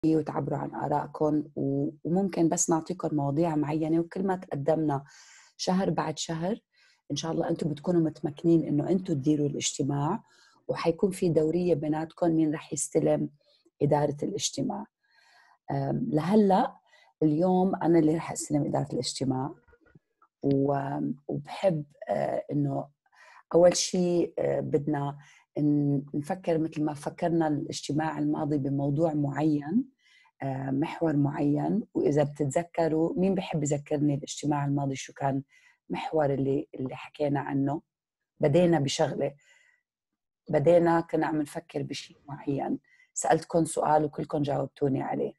وتعبروا عن آرائكم، وممكن بس نعطيكم مواضيع معينة، وكل ما تقدمنا شهر بعد شهر إن شاء الله أنتم بتكونوا متمكنين إنه أنتم تديروا الاجتماع، وحيكون في دورية بيناتكم مين رح يستلم إدارة الاجتماع. لهلأ اليوم أنا اللي رح أستلم إدارة الاجتماع، وبحب إنه أول شيء بدنا نفكر مثل ما فكرنا الاجتماع الماضي بموضوع معين، محور معين. وإذا بتتذكروا، مين بحب يذكرني الاجتماع الماضي شو كان محور اللي حكينا عنه؟ بدينا بشغلة، كنا عم نفكر بشيء معين، سألتكم سؤال وكلكم جاوبتوني عليه.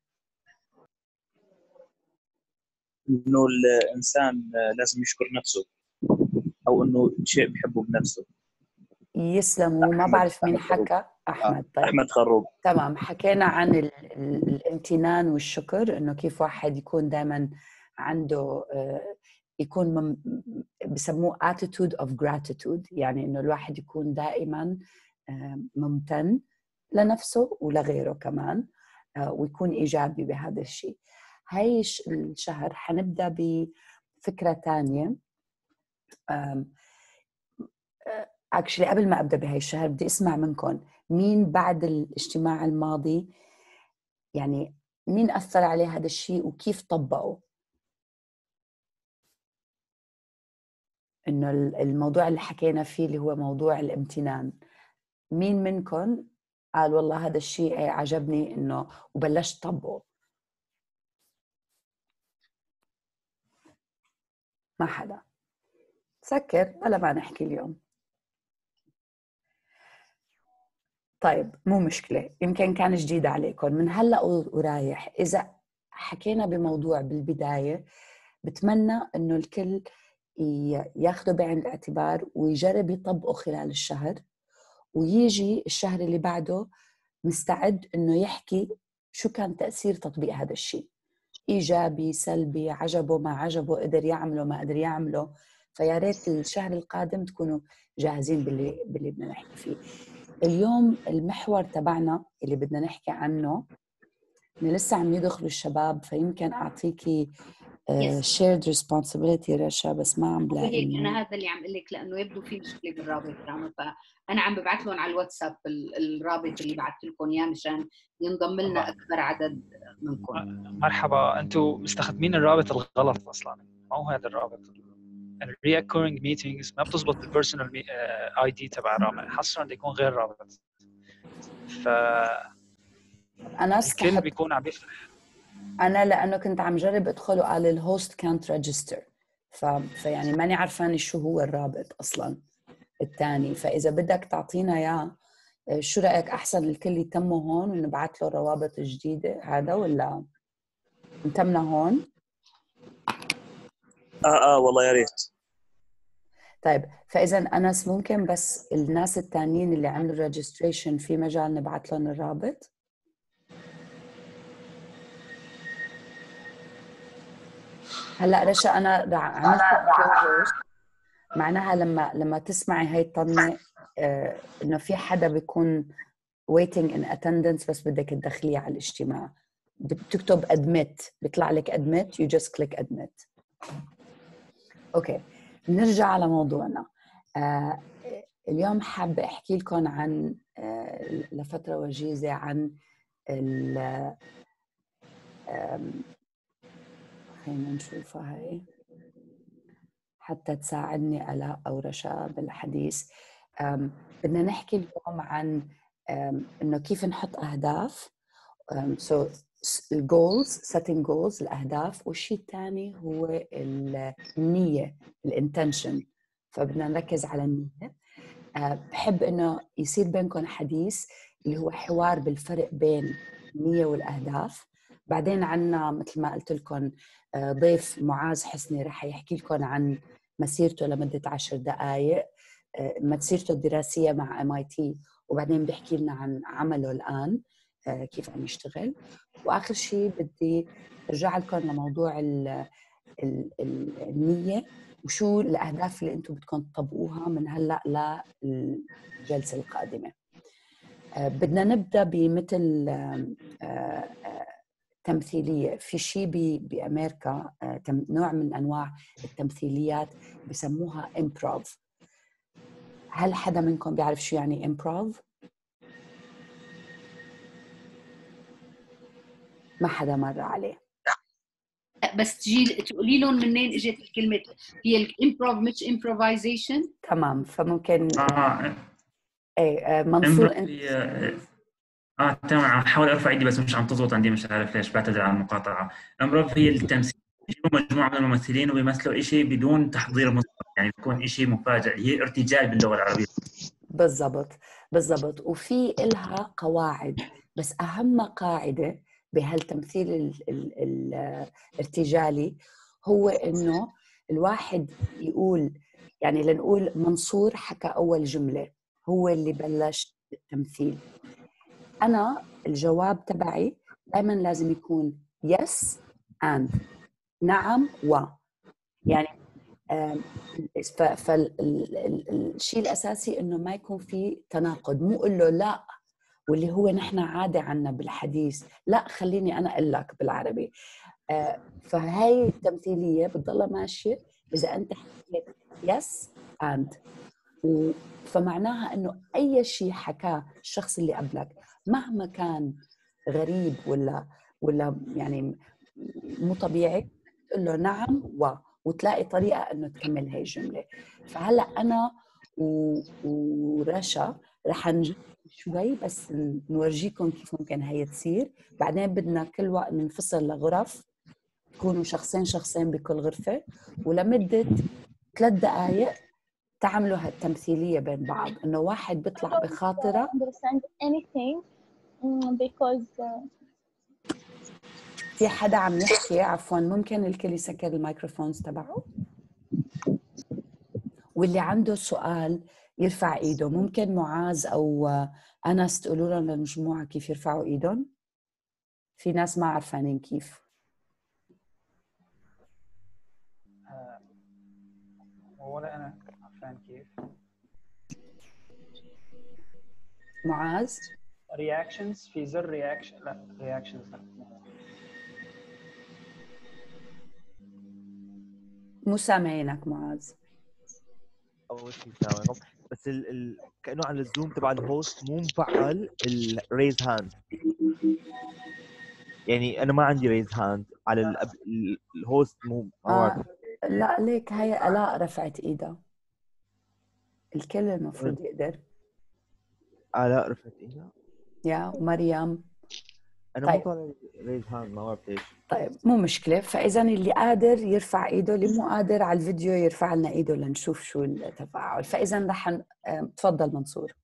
إنه الإنسان لازم يشكر نفسه، أو إنه شيء بحبه بنفسه. يسلموا. ما بعرف مين حكى. أحمد. طيب أحمد خروب. تمام. حكينا عن الامتنان والشكر، إنه كيف واحد يكون دائما عنده يكون بسموه attitude of gratitude، يعني إنه الواحد يكون دائما ممتن لنفسه ولغيره كمان، ويكون إيجابي بهذا الشيء. هاي الشهر حنبدأ بفكرة تانية. actually قبل ما أبدأ بهاي الشهر بدي أسمع منكم مين بعد الاجتماع الماضي، يعني مين أثر عليه هذا الشيء وكيف طبقه؟ إنه الموضوع اللي حكينا فيه اللي هو موضوع الامتنان، مين منكم قال والله هذا الشيء عجبني إنه وبلشت طبقه؟ ما حدا سكر ولا ما نحكي اليوم. طيب مو مشكلة، يمكن كان جديد عليكم. من هلأ ورايح إذا حكينا بموضوع بالبداية، بتمنى إنه الكل ياخده بعين الاعتبار ويجرب يطبقه خلال الشهر، ويجي الشهر اللي بعده مستعد إنه يحكي شو كان تأثير تطبيق هذا الشيء، إيجابي سلبي، عجبه ما عجبه، قدر يعمله ما قدر يعمله. فيا ريت الشهر القادم تكونوا جاهزين باللي بدنا نحكي فيه. اليوم المحور تبعنا اللي بدنا نحكي عنه، إن لسه عم يدخلوا الشباب، فيمكن أعطيكي shared responsibility رشا، بس ما عم بلاقي. هيك أنا هذا اللي عم أقول لك، لأنه يبدو في مشكلة بالرابط تاعنا، فأنا عم ببعث لهم على الواتساب الرابط اللي بعثت لكم إياه مشان ينضم لنا أكبر عدد منكم. مرحبا. أنتوا مستخدمين الرابط الغلط أصلاً، ما هو هذا الرابط. الريكورينج ميتينجز ما بتزبط بالبيرسونال اي دي تبع الرابط، حصرا بده يكون غير رابط. أنا الكل بيكون عم يفتح. أنا لأنه كنت عم جرب أدخل وقال الهوست كانت ريجستر، فيعني ماني عارفاني شو هو الرابط أصلاً الثاني. فإذا بدك تعطينا إياه، شو رأيك أحسن الكل يتموا هون ونبعث له الروابط الجديدة هذا، ولا نتمنا هون؟ والله يا ريت. طيب فإذا أنس، ممكن بس الناس التانيين اللي عملوا ريجستريشن في مجال نبعث لهم الرابط؟ هلا رشا أنا عملت معناها لما تسمعي هاي الطنة إنه في حدا بيكون waiting in attendance، بس بدك تدخليه على الاجتماع، بتكتب admit، بيطلع لك admit، you just click admit. أوكي، نرجع على موضوعنا. اليوم حابة أحكي لكم عن لفترة وجيزة عن خلينا نشوفها هاي حتى تساعدني آلاء أو رشا بالحديث. بدنا نحكي اليوم عن إنه كيف نحط أهداف. so الجولز، setting goals، الأهداف، والشيء الثاني هو النية، الانتنشن. فبدنا نركز على النية. بحب إنه يصير بينكم حديث اللي هو حوار بالفرق بين النية والأهداف. بعدين عنا مثل ما قلت لكم ضيف معاذ حسني رح يحكي لكم عن مسيرته لمدة 10 دقائق، مسيرته الدراسية مع MIT، وبعدين بيحكي لنا عن عمله الآن كيف عم يشتغل. وآخر شيء بدي أرجع لكم لموضوع النية وشو الأهداف اللي أنتم بدكم تطبقوها من هلأ للجلسة القادمة. بدنا نبدأ بمثل تمثيلية. في شيء بأمريكا نوع من أنواع التمثيليات بسموها إمبروف. هل حدا منكم بيعرف شو يعني إمبروف؟ ما حدا مر عليه. بس تجي تقولي لهم منين اجت الكلمه؟ هي الامبروف مش امبروفايزيشن؟ تمام. فممكن ايه منصور انت. تمام. عم احاول ارفع ايدي بس مش عم تزبط عندي، مش عارف ليش، بعتذر عن المقاطعه. امبروف هي التمثيل، مجموعه من الممثلين وبيمثلوا شيء بدون تحضير مسبق، يعني بيكون شيء مفاجئ، هي ارتجال باللغه العربيه. بالضبط. وفي إلها قواعد، بس أهم قاعدة بهالتمثيل الارتجالي هو إنه الواحد يقول، يعني لنقول منصور حكى أول جملة، هو اللي بلش التمثيل. أنا الجواب تبعي دائما لازم يكون yes and، نعم و. يعني فالشيء الأساسي إنه ما يكون في تناقض، مو قل له لا واللي هو نحن عادة عنا بالحديث، لا خليني أنا أقول لك بالعربي. فهاي التمثيلية بتضلها ماشية إذا أنت حكيت yes and، فمعناها إنه أي شيء حكاه الشخص اللي قبلك مهما كان غريب ولا يعني مو طبيعي، تقول له نعم وتلاقي طريقة إنه تكمل هاي الجملة. فهلأ أنا ورشا رح نجرب شوي بس نورجيكم كيف ممكن هي تصير. بعدين بدنا كل وقت ننفصل لغرف، تكونوا شخصين بكل غرفة، ولمدة 3 دقائق تعملوا هالتمثيلية بين بعض، إنه واحد بيطلع بخاطرة. في حدا عم يحكي، عفوا ممكن الكل يسكر الميكروفونز تبعه، واللي عنده سؤال يرفع ايده. ممكن معاذ او انس تقولوا لهم للمجموعه كيف يرفعوا ايدهم؟ في ناس ما عارفانين كيف. ولا انا عارفان كيف. معاذ رياكشنز، في زر رياكشن، لا رياكشنز لا. مو سامعينك معاذ. اول شيء سامعكم، بس كانه على الزوم تبع الهوست مو مفعل الريز هاند، يعني انا ما عندي ريز هاند على الهوست مو لا ليك هي آلاء رفعت ايدها، الكل المفروض يقدر. آلاء رفعت ايدها يا مريم. انا طيب. مو طالع ريز هاند، ما بعرف ليش. طيب مو مشكله. فاذا اللي قادر يرفع ايده، اللي مو قادر على الفيديو يرفع لنا ايده لنشوف شو التفاعل. فاذا رح تفضل منصور.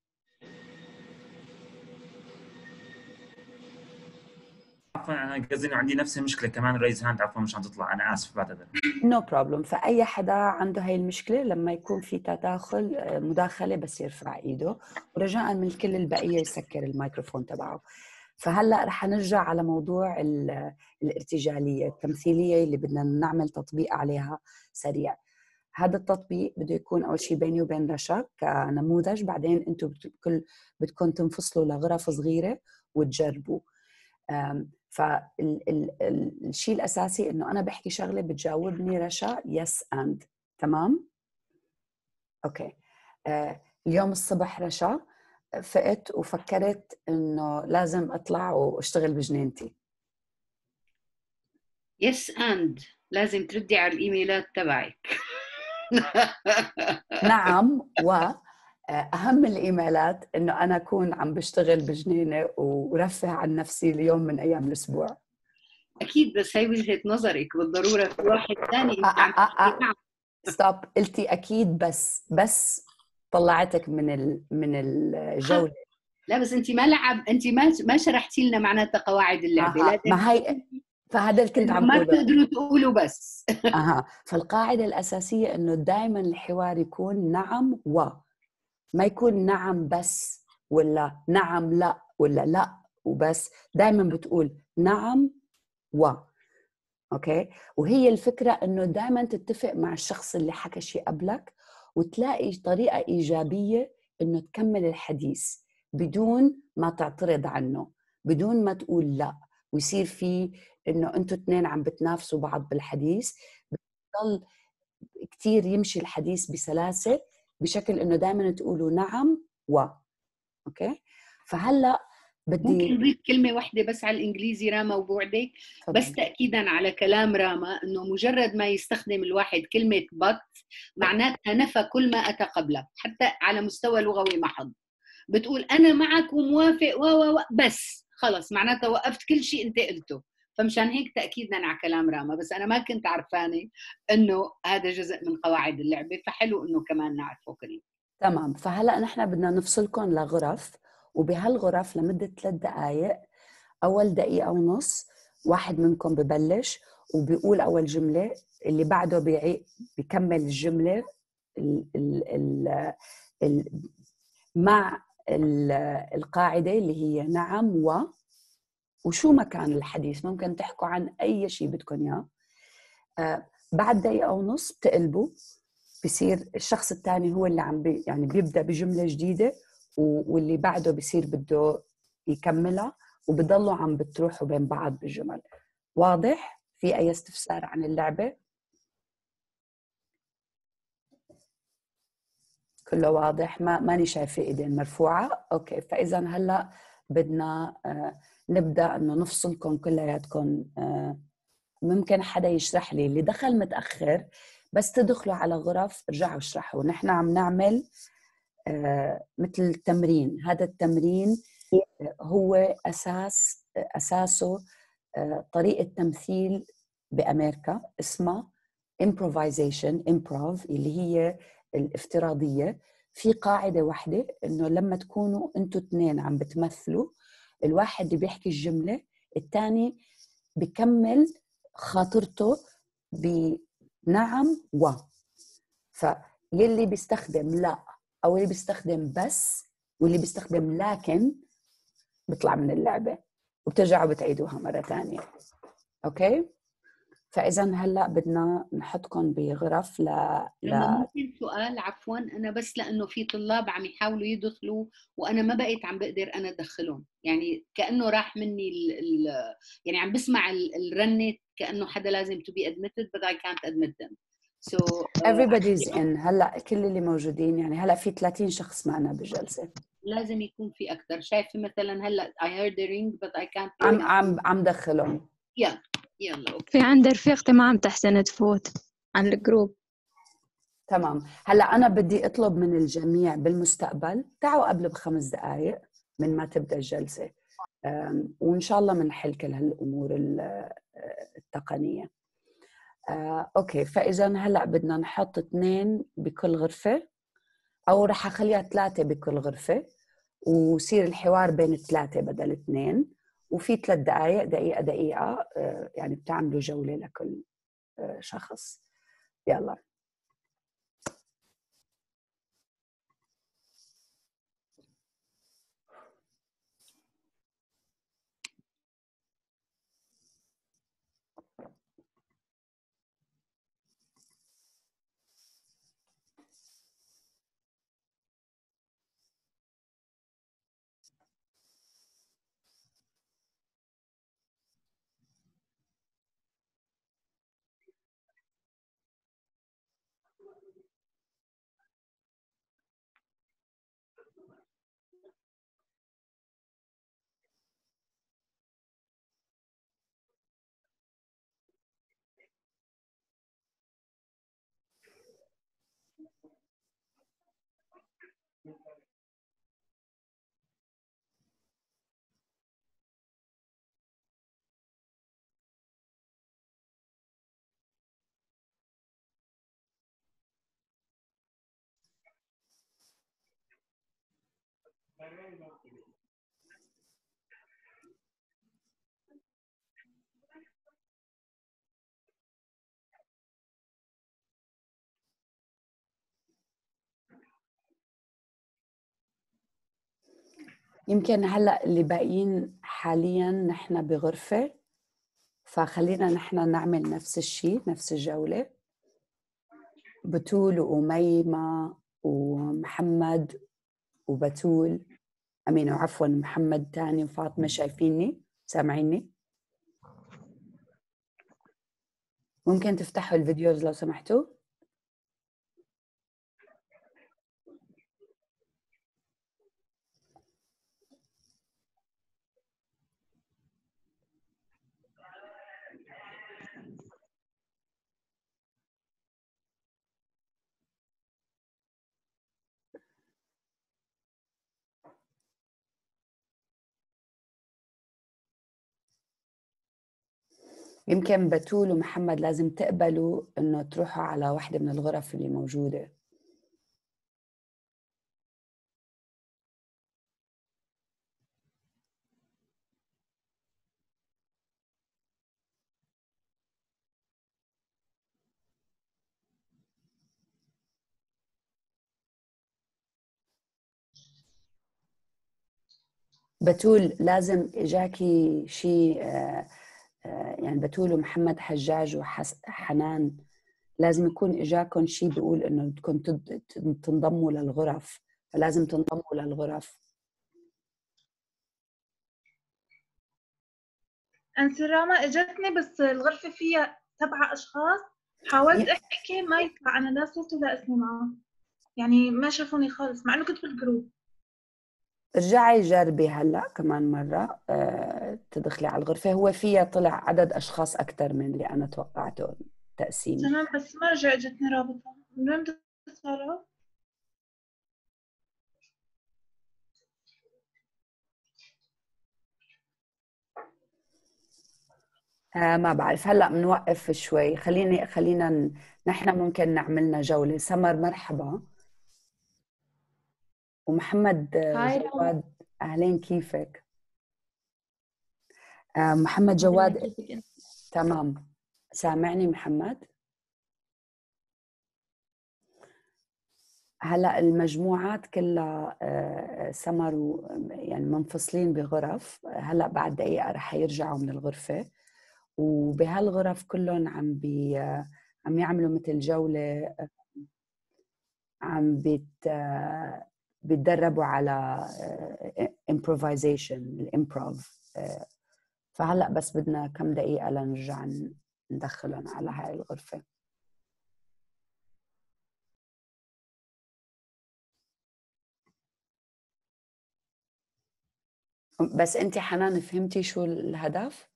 عفوا انا قصدي انه عندي نفس المشكله كمان، ريز هاند عفوا مش عم تطلع، انا اسف بعتذر. نو بروبلم. فاي حدا عنده هاي المشكله لما يكون في مداخله بس يرفع ايده، ورجاء من الكل البقيه يسكر الميكروفون تبعه. فهلا رح نرجع على موضوع الارتجاليه التمثيليه اللي بدنا نعمل تطبيق عليها سريع. هذا التطبيق بده يكون اول شيء بيني وبين رشا كنموذج، بعدين انتم بدكم تنفصلوا لغرف صغيره وتجربوا. فالشيء الأساسي إنه أنا بحكي شغلة بتجاوبني رشا yes and. تمام؟ أوكي. اليوم الصبح رشا فقت وفكرت إنه لازم أطلع وأشتغل بجنينتي. yes and لازم تردي على الإيميلات تبعك. نعم، وأهم الإيميلات إنه أنا أكون عم بشتغل بجنينة ورفع عن نفسي اليوم من أيام الأسبوع. أكيد، بس هي وجهة نظرك، بالضرورة في واحد ثاني أنت عم تحكي. ستوب. قلتي أكيد بس طلعتك من الجولة. لا بس أنت ما شرحتي لنا معناتها قواعد اللعبة. ما هي فهذا اللي كنت عم ما بقوله. بتقدروا تقولوا بس. فالقاعدة الأساسية إنه دائما الحوار يكون نعم ما يكون نعم بس ولا نعم لا ولا لا وبس. دائما بتقول نعم أوكي. وهي الفكرة إنه دائما تتفق مع الشخص اللي حكى شيء قبلك، وتلاقي طريقة إيجابية إنه تكمل الحديث بدون ما تعترض عنه، بدون ما تقول لا، ويصير في إنه أنتوا اثنين عم بتنافسوا بعض بالحديث، بضل كتير يمشي الحديث بسلاسة بشكل إنه دائما تقولوا نعم أوكي. فهلأ بدي ممكن نضيف كلمة واحدة بس على الإنجليزي راما وبوعدك، بس تأكيداً على كلام راما، إنه مجرد ما يستخدم الواحد كلمة but معناتها نفى كل ما أتى قبله، حتى على مستوى لغوي محض. بتقول أنا معك وموافق بس خلص معناتها وقفت كل شيء أنت قلته. فمشان هيك تأكيداً على كلام راما، بس أنا ما كنت عرفانة إنه هذا جزء من قواعد اللعبة، فحلو إنه كمان نعرفه كلنا. تمام. فهلأ نحن بدنا نفصلكم لغرف، وبهالغرف لمدة 3 دقائق. أول دقيقة ونص واحد منكم ببلش وبيقول أول جملة، اللي بعده بيكمل الجملة مع القاعدة اللي هي نعم وشو مكان الحديث، ممكن تحكوا عن أي شيء بدكم إياه. بعد دقيقة ونص بتقلبوا، بصير الشخص الثاني هو اللي يعني بيبدأ بجملة جديدة، واللي بعده بصير بده يكملها، وبضلوا عم بتروحوا بين بعض بالجمل. واضح؟ في أي استفسار عن اللعبة؟ كله واضح؟ ماني شايفة ايدين مرفوعة. اوكي، فإذا هلا بدنا نبدأ انه نفصلكم كلياتكم. ممكن حدا يشرح لي اللي دخل متأخر، بس تدخلوا على غرف ارجعوا اشرحوا. نحن عم نعمل مثل تمرين. هذا التمرين هو أساسه طريقة تمثيل بأمريكا اسمها improv اللي هي الافتراضية. في قاعدة واحدة إنه لما تكونوا أنتوا اثنين عم بتمثلوا، الواحد اللي بيحكي الجملة الثاني بيكمل خاطرته بنعم فيلي بيستخدم لا أو اللي بيستخدم بس واللي بيستخدم لكن بيطلع من اللعبة، وبترجعوا بتعيدوها مرة تانية. أوكي؟ فإذا هلأ بدنا نحطكم بغرف ممكن سؤال عفوا، أنا بس لأنه في طلاب عم يحاولوا يدخلوا وأنا ما بقيت عم بقدر أنا أدخلهم، يعني كأنه راح مني يعني عم بسمع الرنة كأنه حدا لازم to be admitted but I can't admit them. So everybody's in. هلأ كل اللي موجودين، يعني هلأ في 30 شخص معنا بالجلسة. لازم يكون في أكثر. شايفة مثلا هلأ I heard the ring but I can't عم دخلهم. يلا أوكي. في عندي رفيقتي ما عم تحسن تفوت عن الجروب. تمام. هلأ أنا بدي أطلب من الجميع بالمستقبل تعوا قبل ب5 دقائق من ما تبدأ الجلسة، وإن شاء الله منحل كل هالأمور التقنية. أوكي، فإذا هلأ بدنا نحط 2 بكل غرفة، أو رح أخليها 3 بكل غرفة، ويصير الحوار بين 3 بدل 2، وفي 3 دقائق، دقيقة يعني بتعملوا جولة لكل شخص. يلا. يمكن هلأ اللي باقيين حالياً نحن بغرفة، فخلينا نحن نعمل نفس الشيء، نفس الجولة. بتول وأميمة ومحمد وبتول، عفواً محمد تاني وفاطمة، شايفيني؟ سامعيني؟ ممكن تفتحوا الفيديوز لو سمحتوا؟ يمكن بتول ومحمد لازم تقبلوا إنه تروحوا على واحدة من الغرف اللي موجودة. بتول لازم إجاكي شيء يعني بتول ومحمد حجاج وحنان لازم يكون إجاكم شيء بيقول إنه بدكم تنضموا للغرف، فلازم تنضموا للغرف. انسراما اجتني بس الغرفة فيها 7 أشخاص، حاولت أحكي ما يطلع، أنا لا صوت ولا اسمي معهم، يعني ما شافوني خالص مع إنه كنت بالجروب. ارجعي جربي هلا كمان مرة تدخلي على الغرفة، هو فيها طلع عدد أشخاص أكثر من اللي أنا توقعته تقسيم. تمام بس ما رجع اجتني رابطة، من وين بتصاروا؟ ما بعرف، هلا بنوقف شوي، خلينا نحن ممكن نعملنا جولة. سمر مرحبا، ومحمد جواد أهلين، كيفك؟ محمد جواد تمام، سامعني محمد؟ هلا المجموعات كلها سمر يعني منفصلين بغرف، هلا بعد دقيقة رح يرجعوا من الغرفة، وبهالغرف كلهم عم يعملوا مثل جولة، عم بيتدربوا على improvisation، الامبروف. فهلا بس بدنا كم دقيقة لنرجع ندخلهم على هاي الغرفة. بس انت حنان فهمتي شو الهدف؟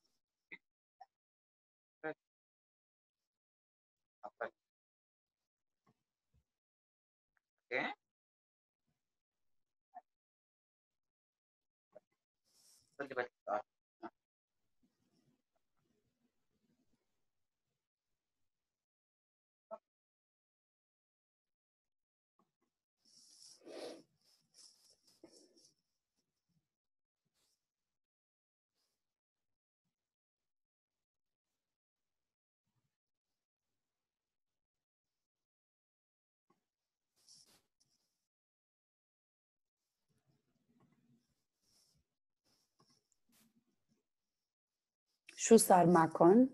شو صار معكم؟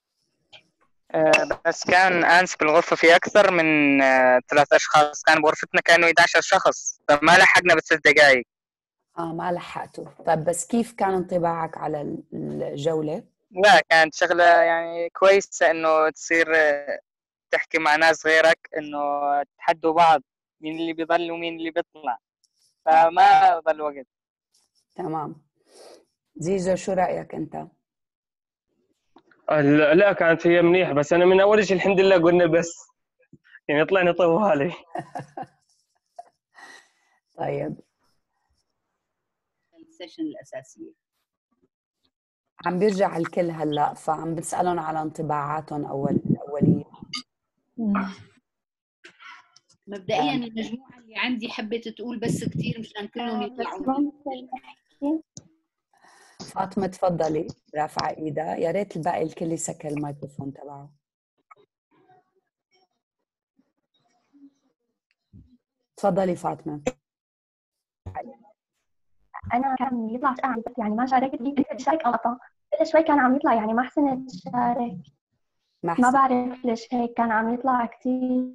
بس كان أنس بالغرفة في أكثر من 3 أشخاص، كان بغرفتنا كانوا 11 شخص، فما لحقنا ب6 دقائق. ما لحقتوا. طيب بس كيف كان انطباعك على الجولة؟ لا كانت شغلة يعني كويسة إنه تصير تحكي مع ناس غيرك، إنه تحدوا بعض مين اللي بيضل ومين اللي بيطلع، فما ضل وقت. تمام. زيزو شو رأيك أنت؟ لا كانت هي منيحة، بس أنا من أول شيء الحمد لله قلنا بس يعني طلعنا طوالي. طيب السيشن الأساسية عم بيرجع الكل هلا، فعم بسألهم على انطباعاتهم الأولية. مبدئيا المجموعة اللي عندي حبت تقول بس كتير مشان كلهم يطلعوا. فاطمة تفضلي، رافعة ايدها، يا ريت الباقي الكل يسكر الميكروفون تبعه. تفضلي فاطمة. انا كان يطلع شقة بس يعني ما شاركت فيه، كنت شارك او قطع شوي، كان عم يطلع يعني ما حسنت شارك، ما بعرف ليش هيك كان عم يطلع كتير.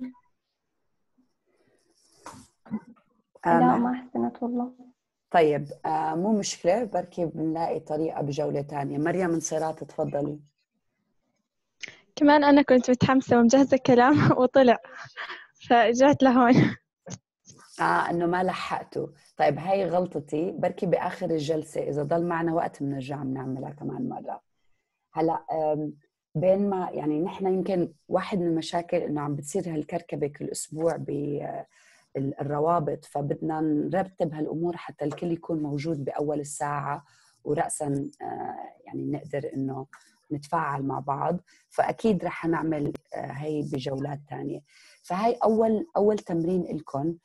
لا ما حسنت والله. طيب مو مشكلة، بركي بنلاقي طريقة بجولة تانية. مريم انصراط تفضلي. كمان أنا كنت متحمسة ومجهزة كلام وطلع فرجعت لهون. إنه ما لحقته. طيب هاي غلطتي، بركي بآخر الجلسة إذا ضل معنا وقت بنرجع بنعملها كمان مرة. هلا بين ما يعني نحن يمكن واحد من المشاكل إنه عم بتصير هالكركبة كل أسبوع بالروابط، فبدنا نرتب هالأمور حتى الكل يكون موجود بأول الساعة، ورأسا يعني نقدر إنه نتفاعل مع بعض. فأكيد رح نعمل هاي بجولات تانية. فهاي أول تمرين لكم،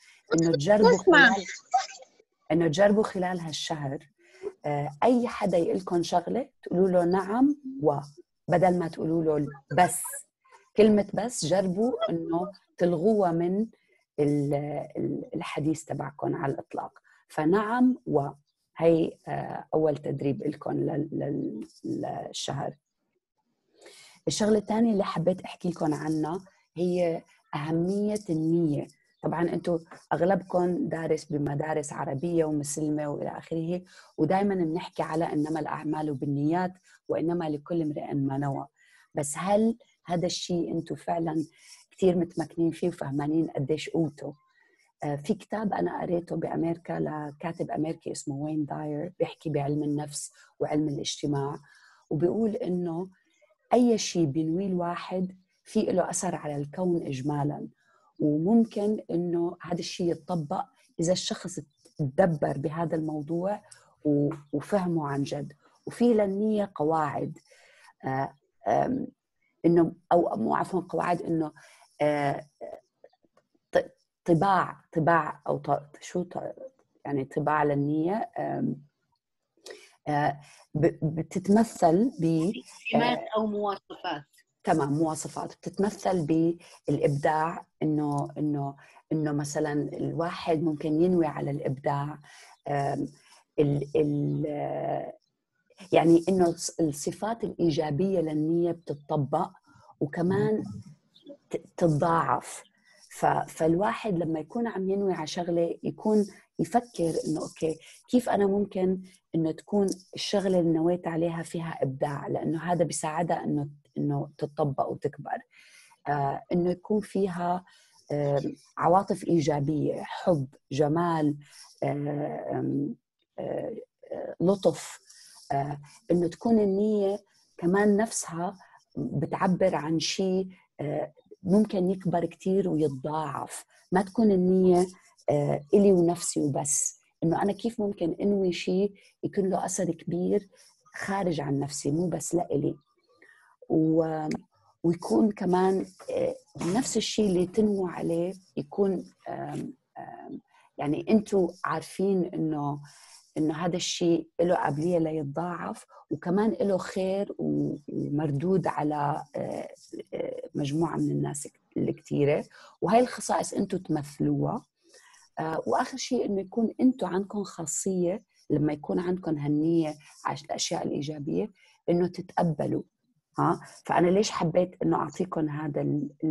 إنه تجربوا خلال هالشهر أي حدا يقلكن شغلة تقولوا له نعم بدل ما تقولوا له بس. كلمة بس جربوا إنه تلغوها من الحديث تبعكم على الإطلاق. فنعم هي أول تدريب لكم للشهر. الشغلة الثانية اللي حبيت أحكي لكم عنها هي أهمية النية. طبعاً أنتوا أغلبكم دارس بمدارس عربية ومسلمة وإلى آخره، ودائماً بنحكي على إنما الأعمال بالنيات وإنما لكل امرئ ما نوى. بس هل هذا الشيء أنتوا فعلاً كتير متمكنين فيه وفهمانين قديش قوته؟ في كتاب أنا قريته بأمريكا لكاتب أمريكي اسمه وين داير، بيحكي بعلم النفس وعلم الاجتماع، وبيقول إنه أي شيء بينويه الواحد في له أثر على الكون إجمالاً، وممكن إنه هذا الشيء يتطبق إذا الشخص تدبر بهذا الموضوع وفهمه عن جد. وفي للنية قواعد، إنه أو مو عفوا قواعد، إنه طباع أو يعني طباع للنية بتتمثل سمات أو مواصفات. تمام، مواصفات بتتمثل بالإبداع. إنه مثلا الواحد ممكن ينوي على الإبداع، يعني إنه الصفات الإيجابية للنية بتطبق وكمان تتضاعف. فالواحد لما يكون عم ينوي على شغلة يكون يفكر إنه أوكي كيف أنا ممكن إنه تكون الشغلة اللي نويت عليها فيها إبداع، لأنه هذا بيساعدها إنه تطبق وتكبر. إنه يكون فيها عواطف إيجابية، حب، جمال، لطف. إنه تكون النية كمان نفسها بتعبر عن شيء ممكن يكبر كتير ويتضاعف. ما تكون النية إلي ونفسي وبس، إنه أنا كيف ممكن أنوي شيء يكون له أثر كبير خارج عن نفسي مو بس لإلي. ويكون كمان نفس الشيء اللي تنووا عليه يكون يعني أنتوا عارفين إنه هذا الشيء له قابلية ليتضاعف، وكمان له خير ومردود على مجموعة من الناس الكتيرة، وهي الخصائص أنتوا تمثلوها. وآخر شيء إنه يكون أنتوا عندكم خاصية لما يكون عندكم هالنية على الأشياء الإيجابية إنه تتقبلوا. فأنا ليش حبيت إنه أعطيكم هذا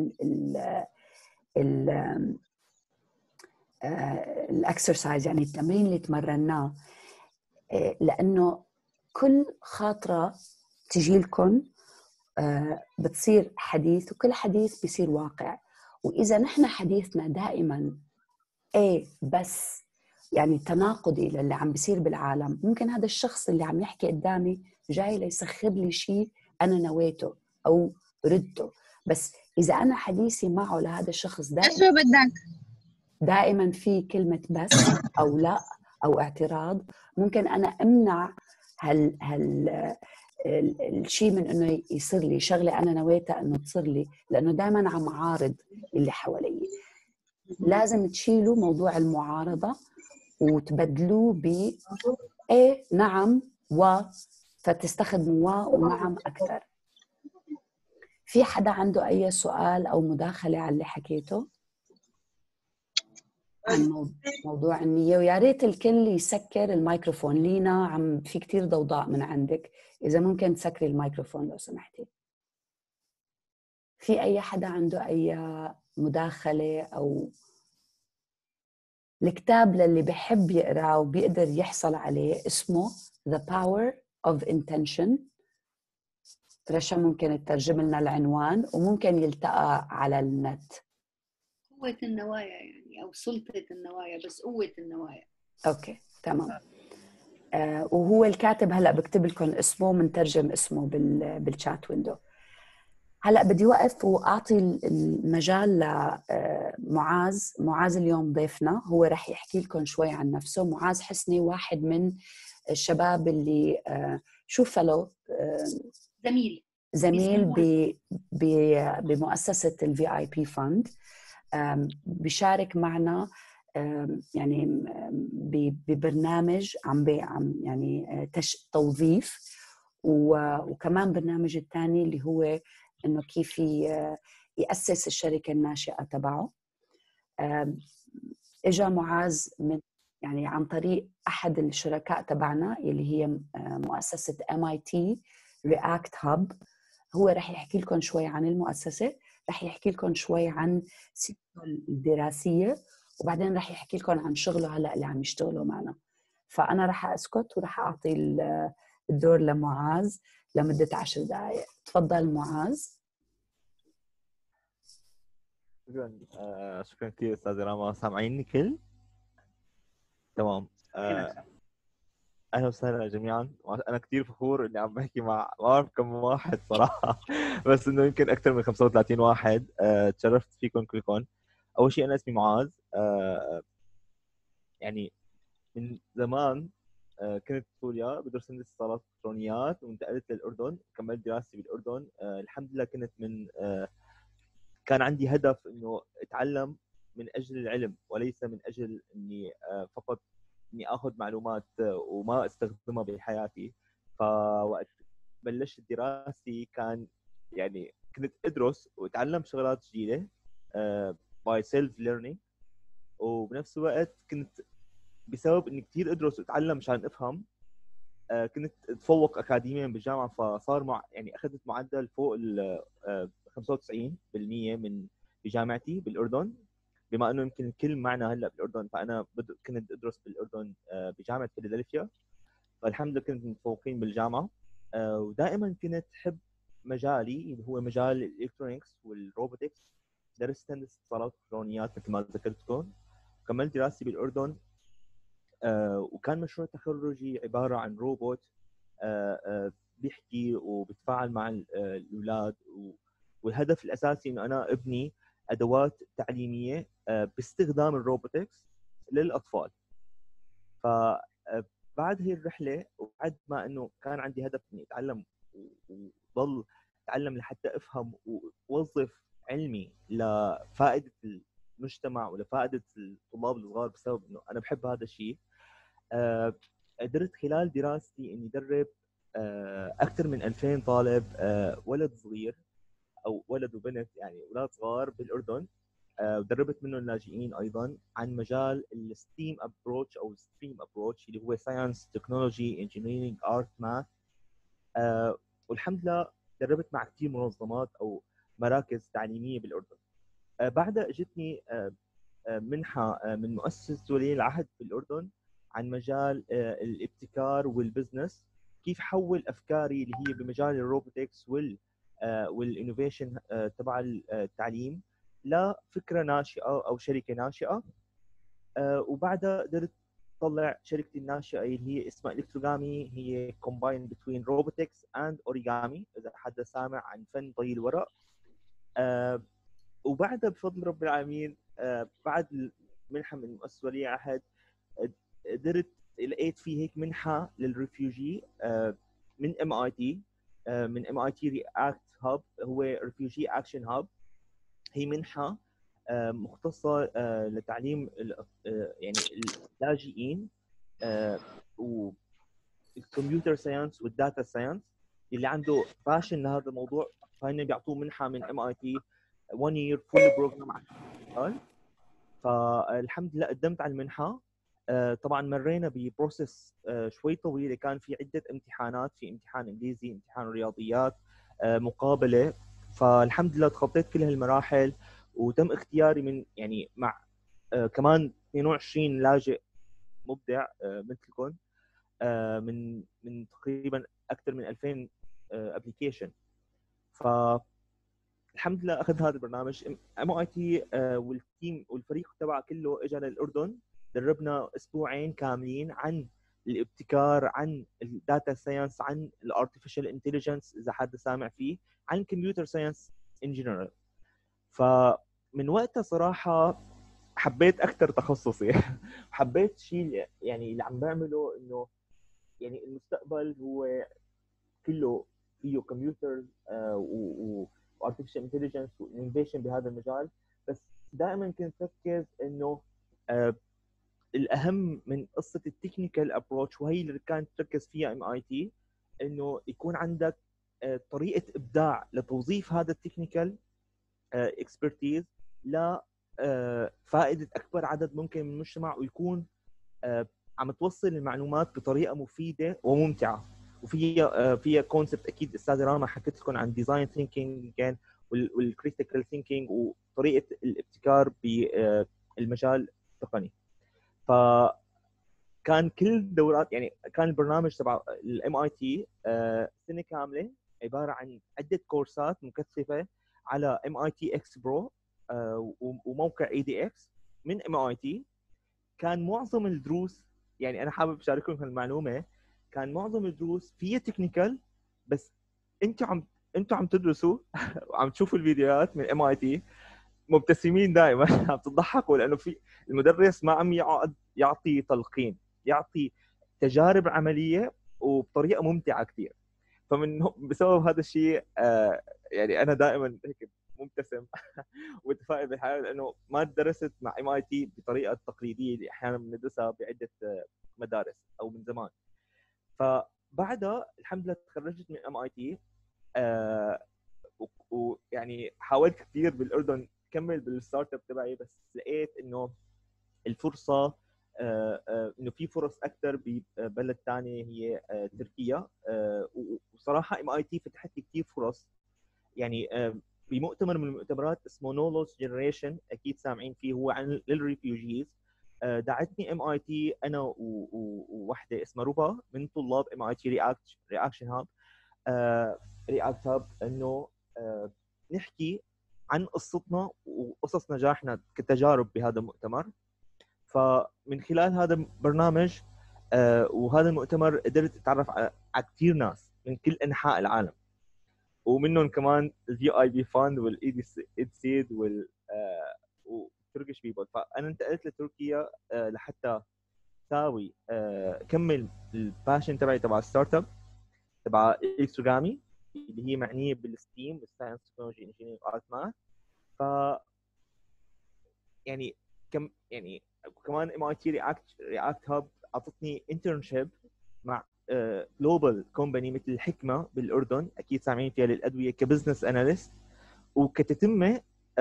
الأكسرسايز، يعني التمرين اللي تمرناه، لأنه كل خاطرة تجي لكم بتصير حديث، وكل حديث بيصير واقع. وإذا نحن حديثنا دائما بس يعني تناقضي للي عم بيصير بالعالم، ممكن هذا الشخص اللي عم يحكي قدامي جاي ليسخر لي شيء أنا نويته أو ردته. بس إذا أنا حديثي معه لهذا الشخص دائما في كلمة بس أو لا أو اعتراض، ممكن أنا أمنع الشيء من إنه يصير لي شغلة أنا نويتها إنه تصير لي، لأنه دائما عم عارض اللي حوالي. لازم تشيلوا موضوع المعارضة وتبدلوه ب نعم فتستخدموا ونعم أكثر. في حدا عنده أي سؤال أو مداخلة على اللي حكيته عن موضوع النية؟ ويا ريت الكل يسكر الميكروفون. لينا في كتير ضوضاء من عندك، إذا ممكن تسكري الميكروفون لو سمحتي. في أي حدا عنده أي مداخلة؟ أو الكتاب للي بيحب يقرأه وبيقدر يحصل عليه اسمه The Power of Intention. رشا ممكن تترجم لنا العنوان وممكن يلتقى على النت. قوة النوايا يعني، أو سلطة النوايا، بس قوة النوايا. أوكي تمام. وهو الكاتب هلأ بكتب لكم اسمه، منترجم اسمه بالشات ويندو. هلأ بدي وقف وأعطي المجال لمعاذ اليوم ضيفنا، هو رح يحكي لكم شوي عن نفسه. معاذ حسني واحد من الشباب اللي شو فلو زميل بمؤسسة الVIP فند، بيشارك معنا يعني ببرنامج عم يعني توظيف، وكمان برنامج الثاني اللي هو انه كيف يأسس الشركة الناشئة تبعه. اجا معاذ من يعني عن طريق احد الشركاء تبعنا اللي هي مؤسسة MIT React Hub. هو رح يحكي لكم شوي عن المؤسسة، رح يحكي لكم شوي عن سيرته الدراسية، وبعدين رح يحكي لكم عن شغله هلأ اللي عم يشتغله معنا. فأنا رح أسكت ورح أعطي الدور لمعاذ لمدة 10 دقائق. تفضل معاذ. شكرا. شكرا كثير أستاذ راما. سامعيني كل؟ تمام. أهلا وسهلا جميعا. أنا كثير فخور إني عم بحكي مع ما بعرف كم واحد صراحة بس إنه يمكن أكثر من 35 واحد. تشرفت فيكم كلكم. أول شيء أنا اسمي معاذ. يعني من زمان كنت بسوريا بدرس هندسة اتصالات إلكترونيات، وانتقلت للأردن كملت دراستي بالأردن. الحمد لله كنت من كان عندي هدف إنه أتعلم من أجل العلم وليس من أجل إني فقط إني آخذ معلومات وما استخدمها بحياتي. فوقت بلشت دراستي كان يعني كنت أدرس وأتعلم شغلات جديدة by self learning، وبنفس الوقت كنت بسبب إني كثير أدرس وأتعلم مشان أفهم كنت أتفوق أكاديميا بالجامعة. فصار يعني أخذت معدل فوق ال 95% من بجامعتي بالأردن، بما انه يمكن الكل معنا هلا بالاردن. فانا كنت ادرس بالاردن بجامعه فيلادلفيا، فالحمد لله كنت متفوقين بالجامعه. ودائما كنت احب مجالي اللي هو مجال الالكترونكس والروبوتكس. درست هندسه اتصالات والكترونيات مثل ما ذكرتكم، كملت دراستي بالاردن. وكان مشروع تخرجي عباره عن روبوت بيحكي وبيتفاعل مع الاولاد، والهدف الاساسي انه انا ابني ادوات تعليميه باستخدام الروبوتكس للاطفال. فبعد هي الرحله وبعد ما انه كان عندي هدف اني اتعلم وضل اتعلم لحتى افهم واوظف علمي لفائده المجتمع ولفائده الطلاب الصغار، بسبب انه انا بحب هذا الشيء. قدرت خلال دراستي اني ادرب اكثر من 2000 طالب، ولد صغير او ولد وبنت، يعني اولاد صغار بالاردن. ودربت منهم لاجئين ايضا عن مجال الستيم ابروتش او ستريم ابروتش اللي هو ساينس تكنولوجي انجينيرنج ارت ماث. والحمد لله دربت مع كثير منظمات او مراكز تعليميه بالاردن. بعدها اجتني منحه من مؤسسه ولي العهد بالاردن عن مجال الابتكار والبزنس، كيف حول افكاري اللي هي بمجال الروبوتكس والانوفيشن تبع التعليم لفكره ناشئه او شركه ناشئه. وبعدها قدرت اطلع شركتي الناشئه اللي هي اسمها الكتروغامي، هي combine between robotics and origami، اذا حدا سامع عن فن طي الورق. وبعدها بفضل رب العالمين بعد المنحه من مؤسسه ولي العهد قدرت لقيت في هيك منحه للريفيوجي من MIT، من MIT React Hub، هو Refugee Action Hub. هي منحة مختصة لتعليم يعني اللاجئين والكمبيوتر ساينس والداتا ساينس اللي عنده باشن لهذا الموضوع. فهن بيعطوه منحة من MIT 1 year full program. فالحمد لله قدمت على المنحة. طبعا مرينا ببروسس شوي طويلة، كان في عدة امتحانات، في امتحان انجليزي، امتحان رياضيات، مقابلة. فالحمد لله تخطيت كل هالمراحل وتم اختياري من يعني مع كمان 22 لاجئ مبدع مثلكم من تقريبا اكثر من 2000 ابلكيشن الحمد لله اخذ هذا البرنامج MIT والتيم والفريق تبعه كله اجى للاردن، دربنا اسبوعين كاملين عن الابتكار، عن الداتا ساينس، عن الارتفيشال انتليجنس اذا حد سامع فيه، عن الكمبيوتر ساينس ان جنرال. فمن وقتها صراحه حبيت اكثر تخصصي حبيت شيء يعني اللي عم بعمله، انه يعني المستقبل هو كله فيه كمبيوتر وارتفيشال انتليجنس وانوفيشن بهذا المجال. بس دائما كنت افكر انه الاهم من قصه التكنيكال ابروتش، وهي اللي كانت تركز فيها MIT، انه يكون عندك طريقه ابداع لتوظيف هذا التكنيكال اكسبرتيز لفائده اكبر عدد ممكن من المجتمع، ويكون عم توصل المعلومات بطريقه مفيده وممتعه. وفيها كونسبت اكيد استاذه راما حكيت لكم عن ديزاين ثينكينج كان والكريتيكال ثينكينج وطريقه الابتكار بالمجال التقني. فكان كل دورات يعني كان البرنامج تبع MIT سنه كامله عباره عن عده كورسات مكثفه على MIT X Pro وموقع EDX من MIT. كان معظم الدروس، يعني انا حابب اشارككم هالمعلومه، كان معظم الدروس فيها تكنيكال، بس انتوا عم تدرسوا وعم تشوفوا الفيديوهات من MIT مبتسمين دائما عم تضحكوا، لانه في المدرس ما عم يقعد يعطي تلقين، يعطي تجارب عمليه وبطريقه ممتعه كثير. بسبب هذا الشيء يعني انا دائما هيك مبتسم ومتفائل بالحياه، لانه ما درست مع MIT بطريقه التقليديه اللي احيانا بندرسها بعده مدارس او من زمان. فبعدها الحمد لله تخرجت من MIT ويعني حاولت كثير بالاردن كمل بالستارت اب تبعي، بس لقيت انه الفرصه انه في فرص اكثر ببلد ثاني هي تركيا. وصراحه MIT فتحت لي كثير فرص. يعني بمؤتمر من المؤتمرات اسمه No Loss Generation اكيد سامعين فيه، هو عن للريفيوجيز. دعتني MIT انا ووحده اسمها ربا من طلاب MIT رياكشن هاب رياكت هاب انه نحكي عن قصتنا وقصص نجاحنا كتجارب بهذا المؤتمر. فمن خلال هذا البرنامج وهذا المؤتمر قدرت اتعرف على كثير ناس من كل انحاء العالم، ومنهم كمان الVIB فاند والإيدسيد والتركيش بيبل. فانا انتقلت لتركيا لحتى ساوي كمل الباشن تبعي تبع الستارت اب تبع إلكتروغامي اللي هي معنيه بالستيم بالساينس تكنولوجي انجينيرنج ارت ماث. ف يعني يعني كمان MIT رياكت هاب اعطتني انترنشيب مع جلوبال كومباني مثل الحكمه بالاردن، اكيد سامعين فيها للادويه، كبزنس اناليست. وكتتمه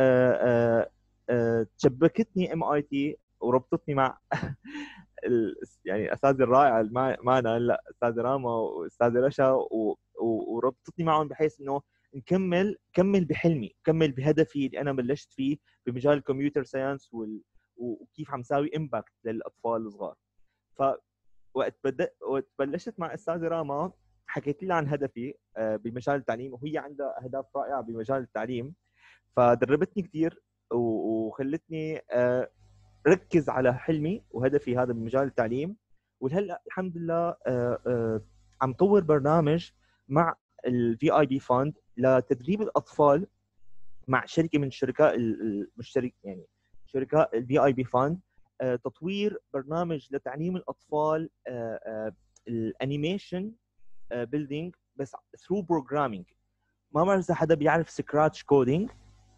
تشبكتني MIT وربطتني مع يعني الاساتذه الرائعه اللي معنا هلا، استاذ راما واستاذ رشا، وربطتني معهم بحيث انه كمل بحلمي، كمل بهدفي اللي انا بلشت فيه بمجال الكمبيوتر ساينس وكيف عم ساوي امباكت للاطفال الصغار. وقت بلشت مع استاذه راما حكيت لي عن هدفي بمجال التعليم، وهي عندها اهداف رائعه بمجال التعليم. فدربتني كثير وخلتني ركز على حلمي وهدفي هذا بمجال التعليم. وهلا الحمد لله عم طور برنامج مع الVIB فاند لتدريب الاطفال مع شركه من الشركات المشترك، يعني شركات الVIB فاند، تطوير برنامج لتعليم الاطفال الانيميشن بيلدينج بس ثرو بروجرامينج. ما بعرف اذا حدا بيعرف سكراتش كودينج.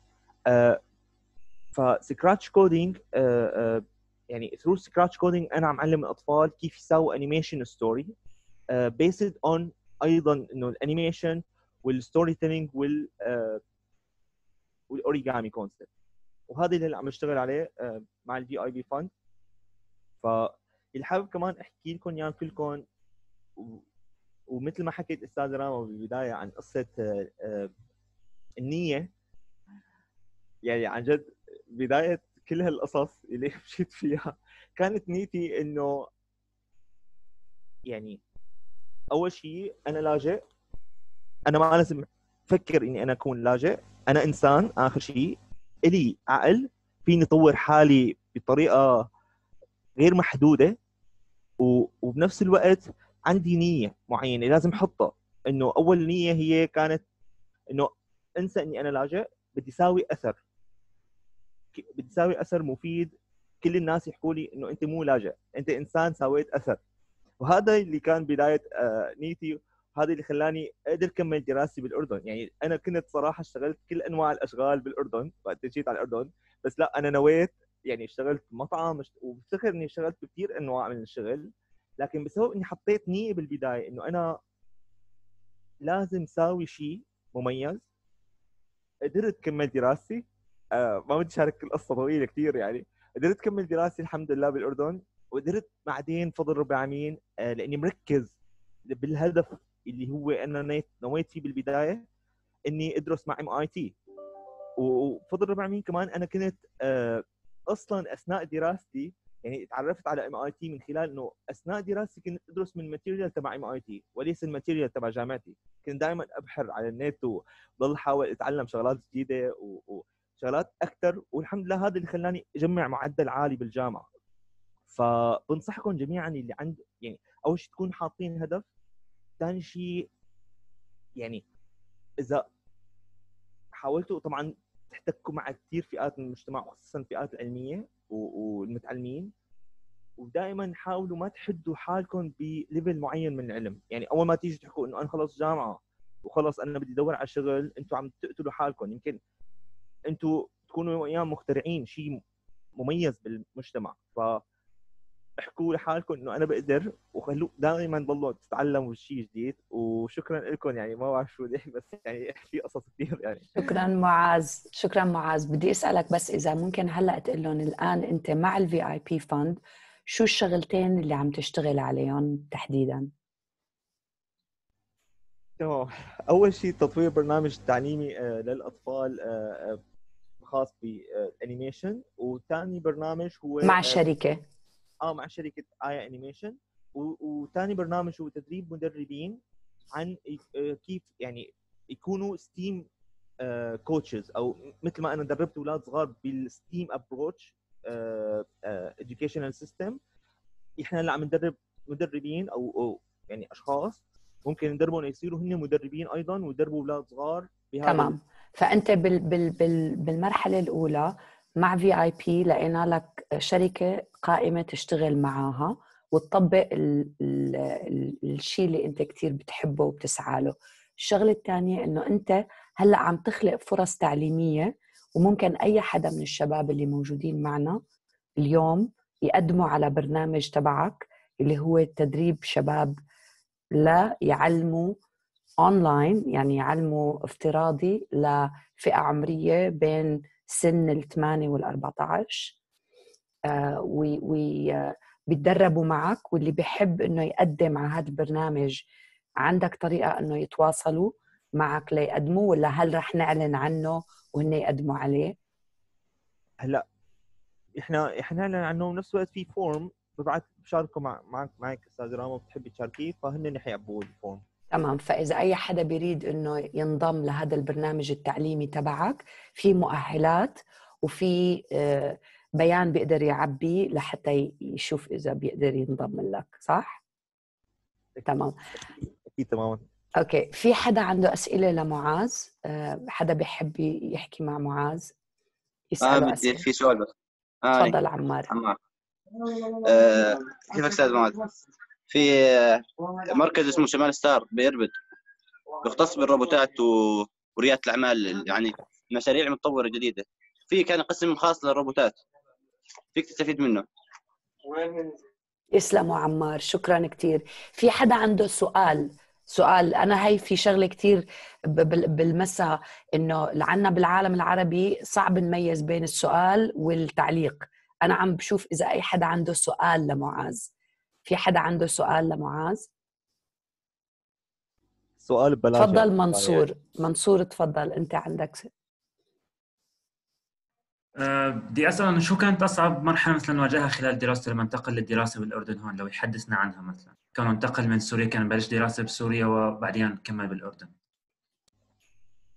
فسكراتش كودينج يعني ثرو سكراتش كودينج انا عم علم الاطفال كيف يساووا انيميشن ستوري بيسد اون ايضا انه الانيميشن والستوري تيلينج والاوريجامي كونسبت. وهذا اللي عم اشتغل عليه مع الVIB فاند. فاللي حابب كمان احكي لكم اياه كلكم، ومثل ما حكيت استاذ راما بالبدايه عن قصه النيه، يعني عن جد بدايه كل هالقصص اللي مشيت فيها كانت نيتي انه يعني اول شيء انا لاجئ، انا ما لازم افكر اني انا اكون لاجئ. انا انسان اخر شيء، الي عقل، فيني اطور حالي بطريقه غير محدوده، وبنفس الوقت عندي نيه معينه لازم احطها. انه اول نيه هي كانت انه انسى اني انا لاجئ، بدي اساوي اثر، بدي اساوي اثر مفيد. كل الناس يحكوا لي انه انت مو لاجئ، انت انسان سويت اثر. وهذا اللي كان بدايه نيتي، وهذا اللي خلاني اقدر اكمل دراستي بالاردن. يعني انا كنت صراحه اشتغلت كل انواع الاشغال بالاردن وقت جيت على الاردن، بس لا، انا نويت يعني اشتغلت مطعم، وبفتخر اني اشتغلت بكثير انواع من الشغل، لكن بسبب اني حطيت نيه بالبدايه انه انا لازم اساوي شيء مميز، قدرت اكمل دراستي. ما بدي اشارك القصه طويله كثير يعني. قدرت اكمل دراستي الحمد لله بالاردن، وقدرت بعدين فضل رب العالمين لاني مركز بالهدف اللي هو انا نويت فيه بالبدايه، اني ادرس مع MIT. وفضل رب العالمين كمان انا كنت اصلا اثناء دراستي يعني تعرفت على MIT من خلال انه اثناء دراستي كنت ادرس من الماتيريال تبع MIT وليس الماتيريال تبع جامعتي. كنت دائما ابحر على النت وضل احاول اتعلم شغلات جديده وشغلات اكثر، والحمد لله هذا اللي خلاني اجمع معدل عالي بالجامعه. فبنصحكم جميعا اللي عند يعني اول شيء تكونوا حاطين هدف، ثاني شيء يعني اذا حاولتوا طبعا تحتكوا مع كثير فئات من المجتمع وخصوصا الفئات العلميه والمتعلمين، ودائما حاولوا ما تحدوا حالكم بليفل معين من العلم. يعني اول ما تيجي تحكوا انه انا خلص جامعه وخلص انا بدي ادور على شغل، انتم عم تقتلوا حالكم. يمكن انتم تكونوا ايام مخترعين شيء مميز بالمجتمع، احكوا لحالكم انه انا بقدر، وخلوا دائما ضلوا تتعلموا شيء جديد. وشكرا لكم، يعني ما بعرف شو بدي بس يعني في قصص كثير يعني. شكرا معاذ، شكرا معاذ. بدي اسالك بس اذا ممكن هلا تقول لهم الان انت مع الVIP فند شو الشغلتين اللي عم تشتغل عليهم تحديدا؟ تمام. اول شيء تطوير برنامج تعليمي للاطفال خاص بالانيميشن، وثاني برنامج هو مع شركه مع شركه آيا انيميشن، وثاني برنامج هو تدريب مدربين عن كيف يعني يكونوا ستيم كوتشز، او مثل ما انا دربت اولاد صغار بالستيم ابروتش educational سيستم. احنا اللي عم ندرب مدربين او يعني اشخاص ممكن ندربهم يصيروا هن مدربين ايضا ويدربوا اولاد صغار بهذا. تمام. فانت بالمرحله الاولى مع VIP لقينا لك شركه قائمه تشتغل معاها وتطبق الشيء اللي انت كتير بتحبه وبتسعى له. الشغله الثانيه انه انت هلا عم تخلق فرص تعليميه، وممكن اي حدا من الشباب اللي موجودين معنا اليوم يقدموا على برنامج تبعك اللي هو تدريب شباب لا يعلموا أونلاين، يعني يعلموا افتراضي لفئة عمرية بين سن 8 وال14، وبيتدربوا معك. واللي بيحب إنه يقدم على هذا البرنامج عندك طريقة إنه يتواصلوا معك ليقدموا، ولا هل رح نعلن عنه وهن يقدموا عليه؟ هلا احنا نعلن عنه، بنفس الوقت في فورم بشاركوا معك استاذ راما، بتحبي تشاركيه فهن حيعبوا الفورم. تمام. فإذا أي حدا بيريد إنه ينضم لهذا البرنامج التعليمي تبعك، في مؤهلات وفي بيان بيقدر يعبيه لحتى يشوف إذا بيقدر ينضم لك، صح؟ تمام. أكيد تماما. أوكي. في حدا عنده أسئلة لمعاذ؟ حدا بيحب يحكي مع معاذ يسأله أسئلة؟ بدي في سؤال بس. تفضل عمار. كيفك أستاذ معاذ؟ في مركز اسمه شمال ستار بإربد يختص بالروبوتات وريادة الأعمال، يعني مشاريع متطورة جديدة. في كان قسم خاص للروبوتات، فيك تستفيد منه. يسلموا عمار، شكرا كتير. في حدا عنده سؤال أنا هاي في شغلة كتير بالمسا إنه لعنا بالعالم العربي صعب نميز بين السؤال والتعليق. أنا عم بشوف إذا أي حدا عنده سؤال لمعاذ. في حدا عنده سؤال لمعاذ؟ سؤال ببلاش. تفضل منصور. منصور تفضل، أنت عندك. بدي أسأل شو كانت أصعب مرحلة مثلا واجهها خلال دراسته لما انتقل للدراسة بالأردن هون، لو يحدثنا عنها. مثلا كان انتقل من سوريا، كان بلش دراسة بسوريا وبعدين كمل بالأردن.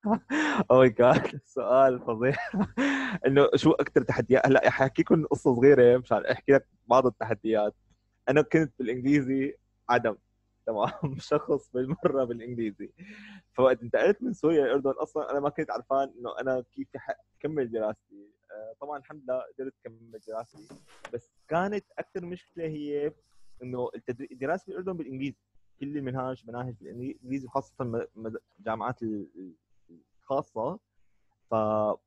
او ماي جاد، سؤال فظيع. انه شو اكثر تحديات؟ هلا احكيكم قصه صغيره مشان احكي لك بعض التحديات. انا كنت بالانجليزي عدم تمام. شخص بالمره بالانجليزي. فوقت انتقلت من سوريا للاردن اصلا انا ما كنت عرفان انه انا كيف اكمل دراستي. طبعا الحمد لله قدرت اكمل دراستي، بس كانت اكثر مشكله هي انه الدراسه بالاردن بالانجليزي، كل مناهج بالانجليزي، خاصه الجامعات الخاصه. ف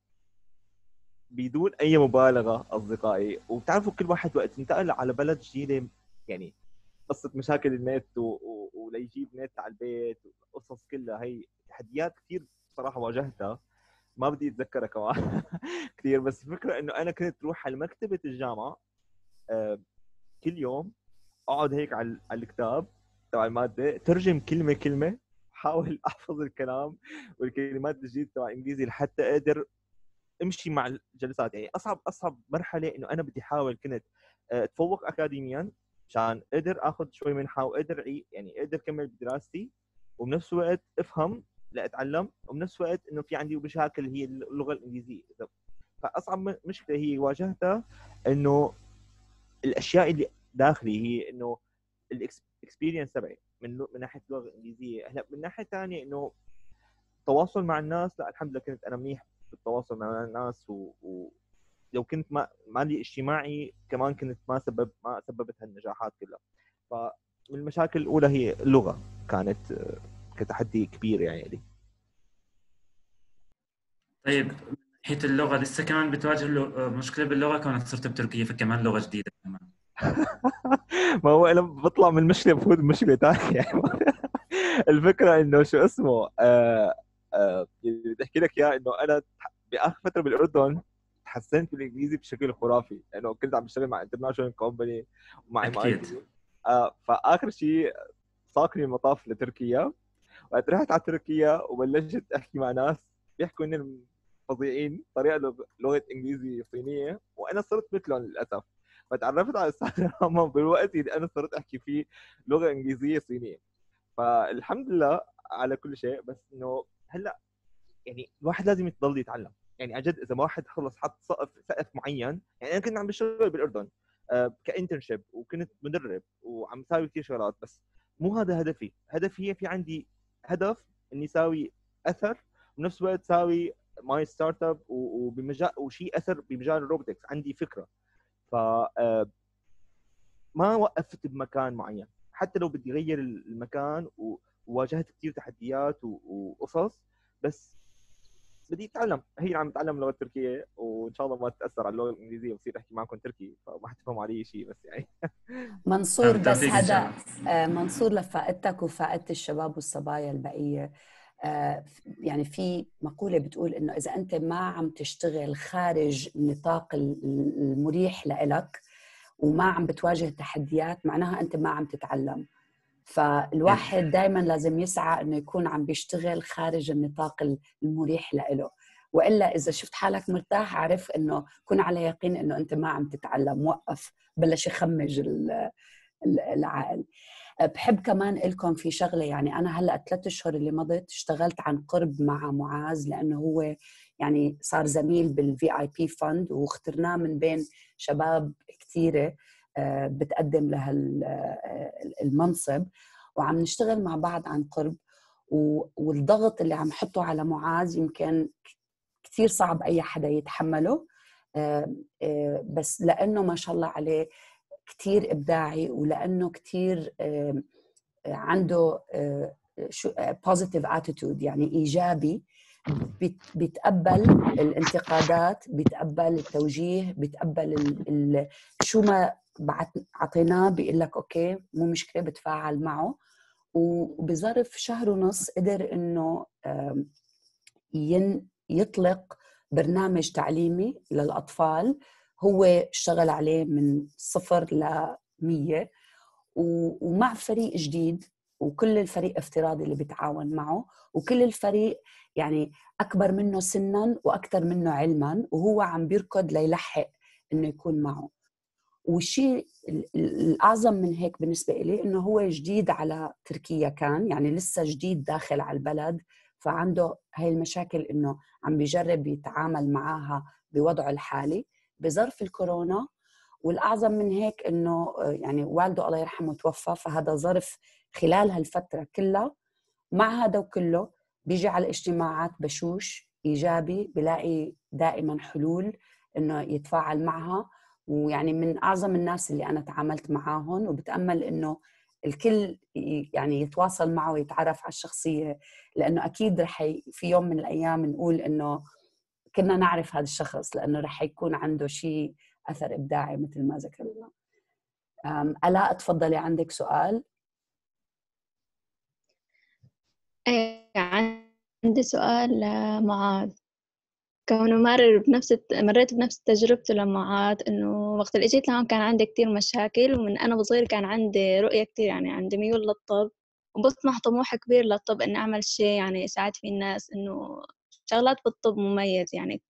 بدون اي مبالغه اصدقائي، وبتعرفوا كل واحد وقت انتقل على بلد جديده يعني قصه مشاكل النت وليجيب نت على البيت وقصص كلها، هي تحديات كثير صراحه واجهتها ما بدي اتذكرها كمان كثير. بس الفكره انه انا كنت روح على مكتبه الجامعه كل يوم، اقعد هيك على الكتاب تبع الماده، ترجم كلمه كلمه، احاول احفظ الكلام والكلمات الجديده تبع الانجليزي لحتى اقدر امشي مع الجلسات. يعني اصعب مرحله انه انا بدي احاول كنت اتفوق اكاديميا عشان اقدر اخذ شوي منحه واقدر يعني اقدر اكمل بدراستي، وبنفس الوقت افهم لاتعلم، وبنفس الوقت انه في عندي مشاكل هي اللغه الانجليزيه. فاصعب مشكله هي واجهتها انه الاشياء اللي داخلي هي انه الاكسبيرينس تبعي من ناحيه اللغه الانجليزيه. هلا من ناحيه ثانيه انه التواصل مع الناس، لا الحمد لله كنت انا منيح بالتواصل مع الناس، لو كنت ما لي اجتماعي كمان كنت ما سببت هالنجاحات كلها. فمن المشاكل الاولى هي اللغه، كانت كتحدي كبير يعني لي. طيب من ناحيه اللغه لسه كمان بتواجه مشكله باللغه كونك صرت بتركيا، فكمان لغه جديده كمان. ما هو انا بطلع من المشكله بفوت بمشكله ثانيه يعني. الفكره انه شو اسمه بدي احكي لك اياه انه انا باخر فتره بالاردن تحسنت بالانجليزي بشكل خرافي، لانه كنت عم بشتغل مع انترناشونال كومباني ومع اكيد. فاخر شيء ساقني المطاف لتركيا. وقت رحت على تركيا وبلشت احكي مع ناس بيحكوا انهم فظيعين، طريقه لغه انجليزي صينيه، وانا صرت مثلهم للاسف. فتعرفت على استاذ راما بالوقت اللي انا صرت احكي فيه لغه انجليزيه صينيه. فالحمد لله على كل شيء. بس انه هلا يعني الواحد لازم يضل يتعلم. يعني عن جد اذا ما واحد خلص حط سقف معين، يعني انا كنت عم بشتغل بالاردن كانترنشيب وكنت مدرب وعم ساوي كثير شغلات، بس مو هذا هدفي. هدفي هي في عندي هدف اني ساوي اثر، وبنفس الوقت ساوي ماي ستارت اب وبمجال وشيء اثر بمجال الروبوتكس. عندي فكره. ف ما وقفت بمكان معين، حتى لو بدي اغير المكان وواجهت كثير تحديات وقصص، بس بدي اتعلم. هي عم اتعلم اللغه التركيه، وان شاء الله ما تاثر على اللغه الانجليزيه وبصير احكي معكم تركي فما حتفهموا علي شيء، بس يعني منصور بس هذا منصور لفائدتك وفائدة الشباب والصبايا البقيه. يعني في مقولة بتقول إنه إذا أنت ما عم تشتغل خارج النطاق المريح لإلك وما عم بتواجه تحديات، معناها أنت ما عم تتعلم. فالواحد دايما لازم يسعى إنه يكون عم بيشتغل خارج النطاق المريح لإله، وإلا إذا شفت حالك مرتاح عارف إنه كن على يقين إنه أنت ما عم تتعلم. وقف، بلش يخمج العقل. بحب كمان لكم في شغله، يعني انا هلا 3 أشهر اللي مضت اشتغلت عن قرب مع معاذ، لانه هو يعني صار زميل بالفي اي بي فند، واخترناه من بين شباب كثيره بتقدم له المنصب، وعم نشتغل مع بعض عن قرب. والضغط اللي عم حطه على معاذ يمكن كثير صعب اي حدا يتحمله، بس لانه ما شاء الله عليه كتير إبداعي، ولأنه كتير عنده positive attitude، يعني إيجابي، بيتقبل الانتقادات، بيتقبل التوجيه، بيتقبل شو ما عطيناه بيقول لك أوكي مو مشكلة، بتفاعل معه. وبظرف شهر ونص قدر إنه يطلق برنامج تعليمي للأطفال هو اشتغل عليه من 0 ل 100، ومع فريق جديد، وكل الفريق افتراضي اللي بيتعاون معه، وكل الفريق يعني أكبر منه سناً وأكثر منه علماً، وهو عم بيركض ليلحق إنه يكون معه. والشيء الأعظم من هيك بالنسبة إلي إنه هو جديد على تركيا، كان يعني لسه جديد داخل على البلد، فعنده هاي المشاكل إنه عم بيجرب يتعامل معها بوضعه الحالي بظرف الكورونا. والأعظم من هيك إنه يعني والده الله يرحمه توفى، فهذا ظرف خلال هالفترة كلها. مع هذا وكله بيجي على الاجتماعات بشوش إيجابي، بلاقي دائما حلول إنه يتفاعل معها. ويعني من أعظم الناس اللي أنا تعاملت معاهم، وبتأمل إنه الكل يعني يتواصل معه ويتعرف على الشخصية، لأنه أكيد رح في يوم من الأيام نقول إنه كنا نعرف هذا الشخص، لأنه رح يكون عنده شيء أثر إبداعي مثل ما ذكرنا. ألا تفضلي، عندك سؤال؟ عندي سؤال لمعاذ. كونه مريت بنفس تجربته لمعاذ، إنه وقت اللي جيت لهون كان عندي كتير مشاكل، ومن أنا وصغير كان عندي رؤية كتير، يعني عندي ميول للطب، وبطمح طموح كبير للطب، إني أعمل شيء يعني يساعد فيه الناس، إنه شغلات بالطب مميز يعني.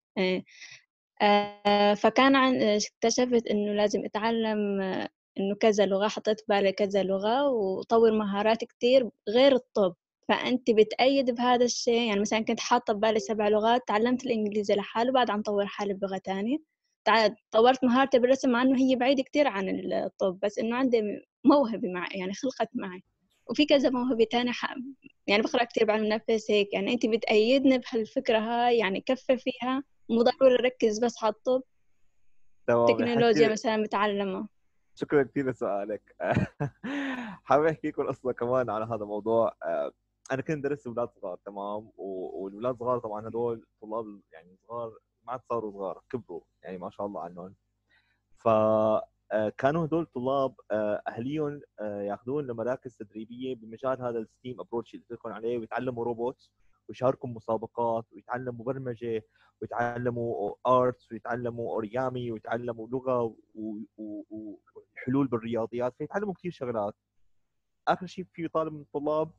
فكان اكتشفت إنه لازم أتعلم إنه كذا لغة، حطيت بالي كذا لغة وطور مهارات كتير غير الطب. فأنت بتأيد بهذا الشيء؟ يعني مثلا كنت حاطة ببالي 7 لغات، تعلمت الإنجليزي لحاله، بعد عم طور حالي بلغة تانية، طورت مهارتي بالرسم، مع إنه هي بعيدة كتير عن الطب، بس إنه عندي موهبة يعني خلقت معي. وفي كذا موهبة تانية يعني بقرأ كتير بعلم النفس هيك. يعني أنت بتأيدني بهالفكرة هاي؟ يعني كفي فيها، مو ضروري أركز بس على الطب، تمام. تكنولوجيا مثلا بتعلمها. شكرا كثير لسؤالك. حابب احكي لكم قصه كمان على هذا الموضوع. انا كنت درست اولاد صغار، تمام، والاولاد صغار طبعا هدول طلاب يعني صغار، ما عاد صاروا صغار، كبروا يعني ما شاء الله عنهم. ف كانوا هدول الطلاب اهليهم ياخذون لمراكز تدريبيه بمجال هذا الستيم ابروتش اللي قلت لكم عليه، ويتعلموا روبوتس ويشاركوا مسابقات ويتعلموا برمجه ويتعلموا ارتس ويتعلموا اوريامي ويتعلموا لغه وحلول بالرياضيات، فيتعلموا كثير شغلات. اخر شيء في طالب من الطلاب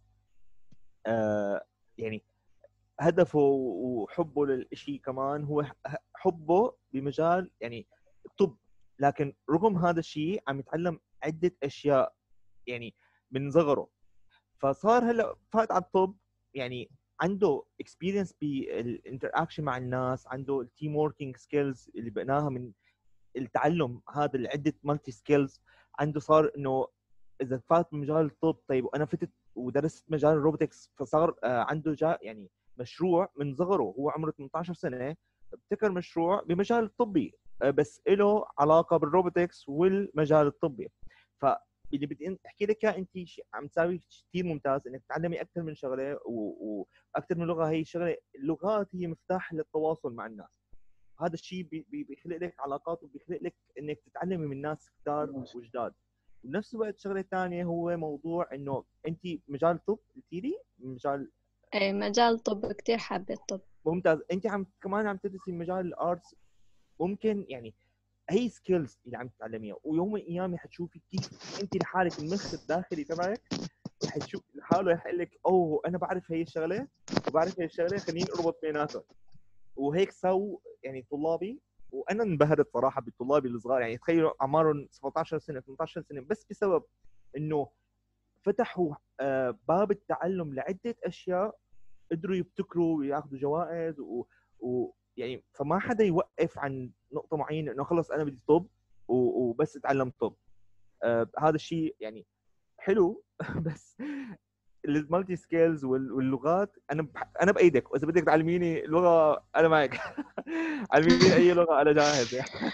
يعني هدفه وحبه للشيء كمان هو حبه بمجال يعني الطب، لكن رغم هذا الشيء عم يتعلم عده اشياء يعني من صغره. فصار هلا فات على الطب، يعني عنده اكسبيرينس بالانتراكشن مع الناس، عنده التيم ووركينج سكيلز اللي بناها من التعلم هذا العده مالتي سكيلز. عنده صار انه اذا فات بمجال الطب، طيب وانا فتت ودرست مجال الروبوتكس، فصار عنده يعني مشروع من صغره، هو عمره 18 سنه ابتكر مشروع بمجال الطبي بس له علاقه بالروبوتكس والمجال الطبي. فاللي بدي احكي لك انت عم تساوي كثير ممتاز انك تتعلمي اكثر من شغله واكثر من لغه. هي شغله، اللغات هي مفتاح للتواصل مع الناس. هذا الشيء بيخلق لك علاقات وبيخلق لك انك تتعلمي من ناس كثار وجداد. بنفس الوقت شغله ثانيه هو موضوع انه انت مجال الطب قلتي لي مجال مجال الطب كثير حابه الطب. ممتاز. انت كمان عم تدرسي مجال الارتس، ممكن يعني هي سكيلز اللي عم تتعلميها، ويوم من الايام حتشوفي كيف انت لحالك المخ الداخلي تبعك حتشوف لحاله يحل لك اوه انا بعرف هي الشغله وبعرف هي الشغله، خليني اربط بيناتهم. وهيك سووا يعني طلابي، وانا انبهرت صراحه بطلابي الصغار. يعني تخيلوا اعمارهم 17 سنه 18 سنه، بس بسبب انه فتحوا باب التعلم لعده اشياء، قدروا يبتكروا وياخذوا جوائز يعني فما حدا يوقف عن نقطه معينه انه خلص انا بدي طب وبس اتعلم طب. هذا الشيء يعني حلو. بس المالتي سكيلز واللغات انا بايدك، واذا بدك تعلميني لغه انا معك. علميني اي لغه انا جاهز.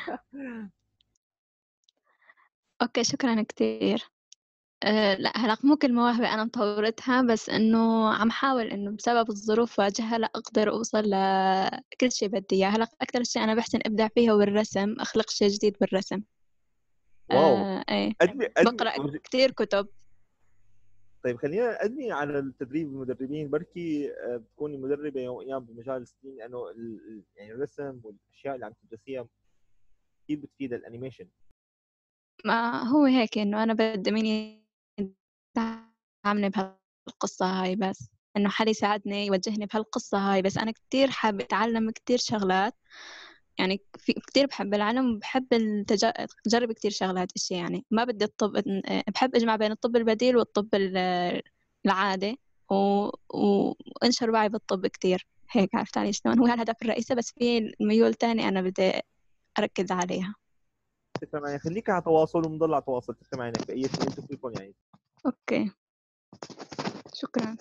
اوكي شكرا كثير. لا هلا مو كل مواهبي أنا مطورتها، بس إنه عم حاول إنه بسبب الظروف واجهها لا أقدر أوصل لكل شيء بدي إياه. هلا أكثر شيء أنا بحسن أبدع فيه هو الرسم، أخلق شيء جديد بالرسم. واو. إيه أدني بقرأ كثير كتب. طيب خلينا أدني على التدريب المدربين، بركي تكوني مدربة يوم أيام بمجال السكين، لأنه يعني الرسم والأشياء اللي عم تدرسيها كثير بتفيد الأنيميشن. ما هو هيك إنه أنا بدي مين يدعمني بهالقصة هاي، بس إنه حدا يساعدني يوجهني بهالقصة هاي. بس أنا كتير حابة أتعلم كتير شغلات، يعني كتير بحب العلم وبحب أجرب كتير شغلات أشياء. يعني ما بدي الطب، بحب أجمع بين الطب البديل والطب العادي. وانشر وعي بالطب كتير. هيك عرفت علي شلون؟ هو الهدف الرئيسي، بس في الميول تاني أنا بدي أركز عليها. تمام، خليك على تواصل ونضل على تواصل تمام بأي شيء انتم فيكم يعني. أوكي، شكرا.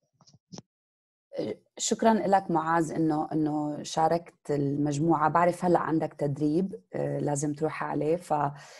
شكرا لك معاذ انه شاركت المجموعه. بعرف هلا عندك تدريب لازم تروح عليه، ف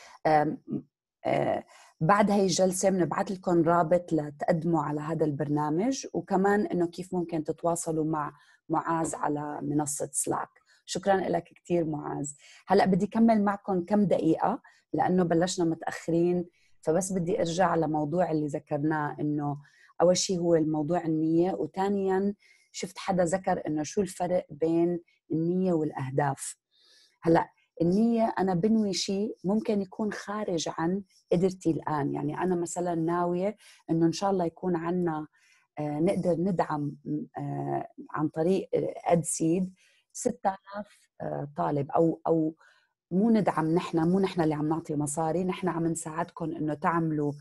بعد هاي الجلسه بنبعث لكم رابط لتقدموا على هذا البرنامج، وكمان انه كيف ممكن تتواصلوا مع معاذ على منصه سلاك. شكرا لك كثير معاذ. هلا بدي كمل معكم كم دقيقه لانه بلشنا متاخرين، فبس بدي ارجع لموضوع اللي ذكرناه. انه أول شيء هو الموضوع النية، وثانياً شفت حدا ذكر إنه شو الفرق بين النية والأهداف. هلأ النية أنا بنوي شيء ممكن يكون خارج عن قدرتي الآن. يعني أنا مثلاً ناوية إنه إن شاء الله يكون عنا نقدر ندعم عن طريق أدسيد 6000 طالب، أو مو ندعم نحن، مو نحن اللي عم نعطي مصاري، نحن عم نساعدكم إنه تعملوا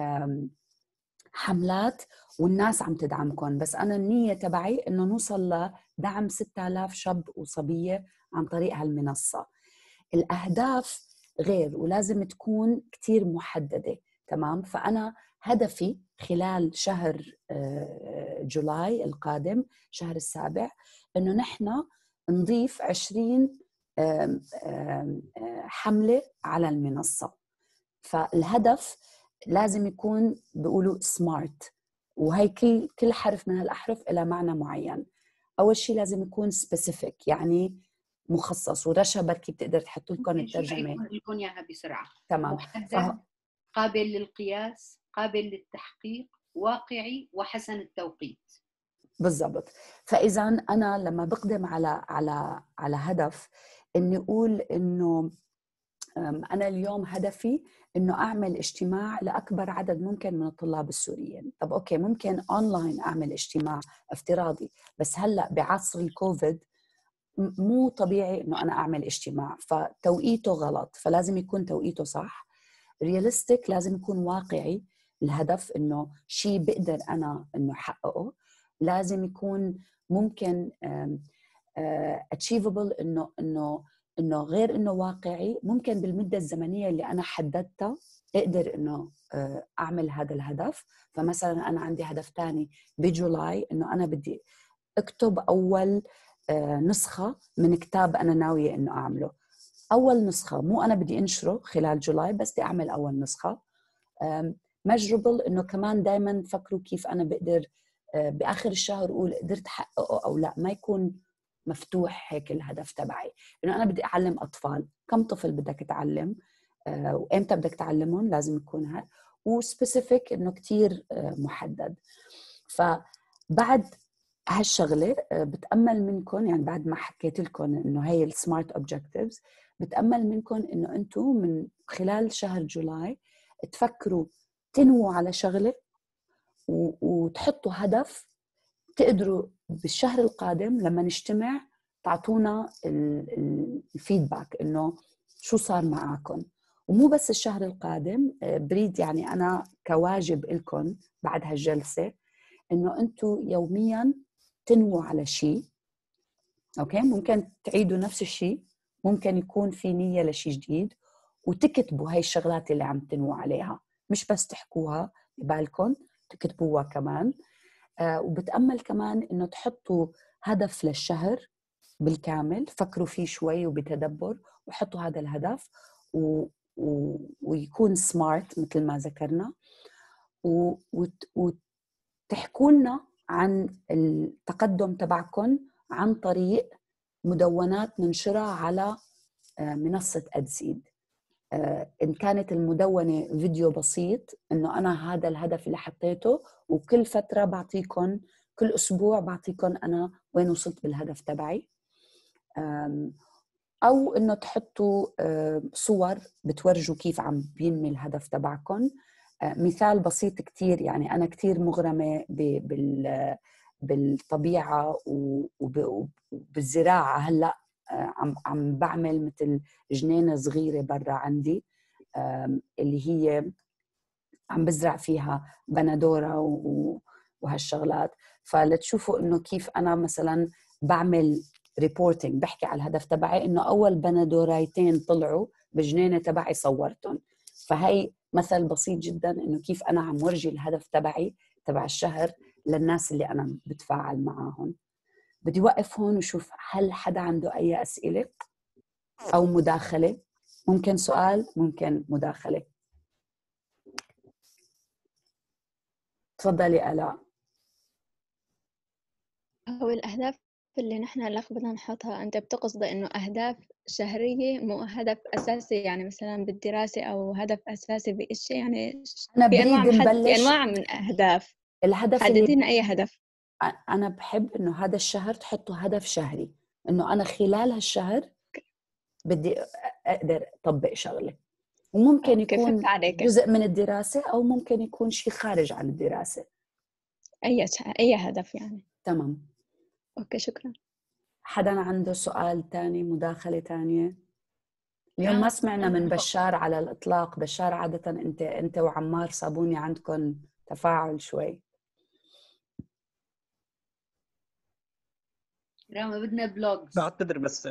حملات والناس عم تدعمكم. بس أنا النية تبعي إنه نوصل لدعم 6000 شاب وصبية عن طريق هالمنصة. الأهداف غير ولازم تكون كتير محددة، تمام؟ فأنا هدفي خلال شهر جولاي القادم، شهر السابع، إنه نحن نضيف 20 حملة على المنصة. فالهدف لازم يكون بيقولوا سمارت، وهي كل حرف من هالأحرف إلى معنى معين. أول شيء لازم يكون سبيسيفيك، يعني مخصص، ورشا بركي بتقدر تحط لكم الترجمة. يكون لكم إياها بسرعة. تمام. محدد، قابل للقياس، قابل للتحقيق، واقعي، وحسن التوقيت. بالضبط. فإذا أنا لما بقدم على هدف، إني أقول إنه أنا اليوم هدفي إنه أعمل اجتماع لأكبر عدد ممكن من الطلاب السوريين. طب أوكي، ممكن أونلاين أعمل اجتماع افتراضي، بس هلأ بعصر الكوفيد مو طبيعي إنه أنا أعمل اجتماع، فتوقيته غلط، فلازم يكون توقيته صح. رياليستيك، لازم يكون واقعي الهدف، إنه شيء بقدر أنا إنه حققه. لازم يكون ممكن achievable، إنه غير إنه واقعي، ممكن بالمدة الزمنية اللي أنا حددتها أقدر إنه أعمل هذا الهدف. فمثلا أنا عندي هدف تاني بجولاي، إنه أنا بدي أكتب أول نسخة من كتاب أنا ناوية إنه أعمله. أول نسخة، مو أنا بدي أنشره خلال جولاي، بس بدي أعمل أول نسخة. measurable، إنه كمان دايما فكروا كيف أنا بقدر بآخر الشهر أقول قدرت أحققه أو لا، ما يكون مفتوح هيك الهدف تبعي. إنه أنا بدي أعلم أطفال، كم طفل بدك تعلم وإمتى بدك تعلمهم، لازم يكون هذا وسبيسيفيك، إنه كتير محدد. فبعد هالشغلة بتأمل منكم، يعني بعد ما حكيت لكم إنه هي السمارت أوبجكتيفز، بتأمل منكم إنه أنتم من خلال شهر جولاي تفكروا تنووا على شغلة وتحطوا هدف تقدروا بالشهر القادم لما نجتمع تعطونا الفيدباك إنه شو صار معاكم. ومو بس الشهر القادم، بريد يعني أنا كواجب لكم بعد هالجلسة إنه أنتوا يومياً تنووا على شيء. أوكي، ممكن تعيدوا نفس الشيء، ممكن يكون في نية لشيء جديد، وتكتبوا هاي الشغلات اللي عم تنووا عليها، مش بس تحكوها ببالكم، تكتبوها كمان. وبتأمل كمان إنه تحطوا هدف للشهر بالكامل، فكروا فيه شوي وبتدبر، وحطوا هذا الهدف ويكون سمارت مثل ما ذكرنا، وتحكوا لنا عن التقدم تبعكم عن طريق مدونات ننشرها على منصة أدسيد. إن كانت المدونة فيديو بسيط، إنه أنا هذا الهدف اللي حطيته، وكل فترة بعطيكم، كل أسبوع بعطيكم أنا وين وصلت بالهدف تبعي. أو إنه تحطوا صور بتورجوا كيف عم بينمي الهدف تبعكم. مثال بسيط كتير، يعني أنا كتير مغرمة بالطبيعة وبالزراعة. هلأ عم بعمل مثل جنينة صغيرة برا عندي، اللي هي عم بزرع فيها بندورة وهالشغلات. فلتشوفوا إنه كيف أنا مثلا بعمل ريبورتينج، بحكي على الهدف تبعي إنه أول بندورايتين طلعوا بجنينة تبعي صورتهم. فهي مثل بسيط جدا إنه كيف أنا عم ورجي الهدف تبعي تبع الشهر للناس اللي أنا بتفاعل معاهم. بدي وقف هون وشوف هل حدا عنده أي أسئلة أو مداخلة. ممكن سؤال، ممكن مداخلة. تفضلي آلاء. هو الأهداف اللي نحن هلا بدنا نحطها، أنت بتقصد إنه أهداف شهرية مو هدف أساسي يعني مثلا بالدراسة أو هدف أساسي بإشي؟ يعني أنا في أنواع بريد نبلش. أنواع من أهداف. الهدف حددي اللي لنا أي هدف. أنا بحب إنه هذا الشهر تحطوا هدف شهري، إنه أنا خلال هالشهر بدي أقدر أطبق شغلة، وممكن يكون جزء من الدراسة أو ممكن يكون شيء خارج عن الدراسة. أي هدف يعني. تمام. أوكي شكرا. حدا عنده سؤال تاني، مداخلة تانية؟ اليوم ما سمعنا من بشار على الإطلاق. بشار عادة أنت وعمار صابوني عندكم تفاعل شوي. راما بدنا بلوجز. بعتذر بس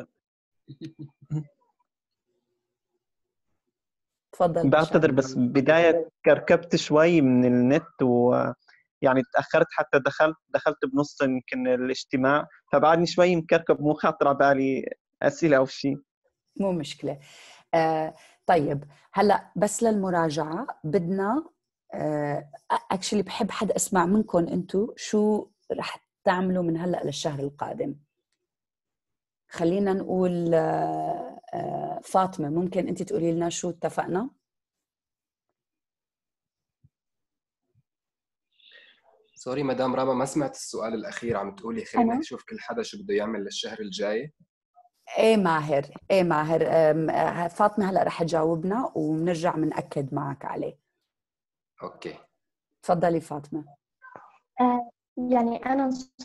تفضل. بعتذر بس بداية كركبت شوي من النت ويعني تأخرت حتى دخلت بنص يمكن الاجتماع، فبعدني شوي مكركب، مو خاطر على بالي أسئلة أو شيء. مو مشكلة. طيب هلأ بس للمراجعة بدنا اكشلي بحب حد اسمع منكم انتو شو رح تعملوا من هلأ للشهر القادم. خلينا نقول فاطمة، ممكن انت تقولي لنا شو اتفقنا؟ سوري مدام راما، ما سمعت السؤال الأخير. عم تقولي خلينا نشوف كل حدا شو بده يعمل للشهر الجاي؟ ايه ماهر. فاطمة هلأ رح تجاوبنا وبنرجع بنأكد معك عليه. اوكي تفضلي فاطمة. يعني أنا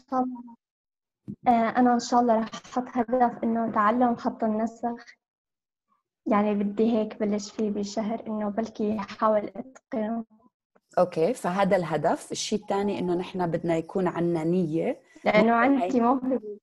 إن شاء الله رح أحط هدف إنه تعلم خط النسخ، يعني بدي هيك بلش فيه بالشهر إنه بلكي أحاول أتقنه. اوكي، فهذا الهدف. الشيء الثاني انه نحن بدنا يكون عندنا نية، لأنه عندي موهبة.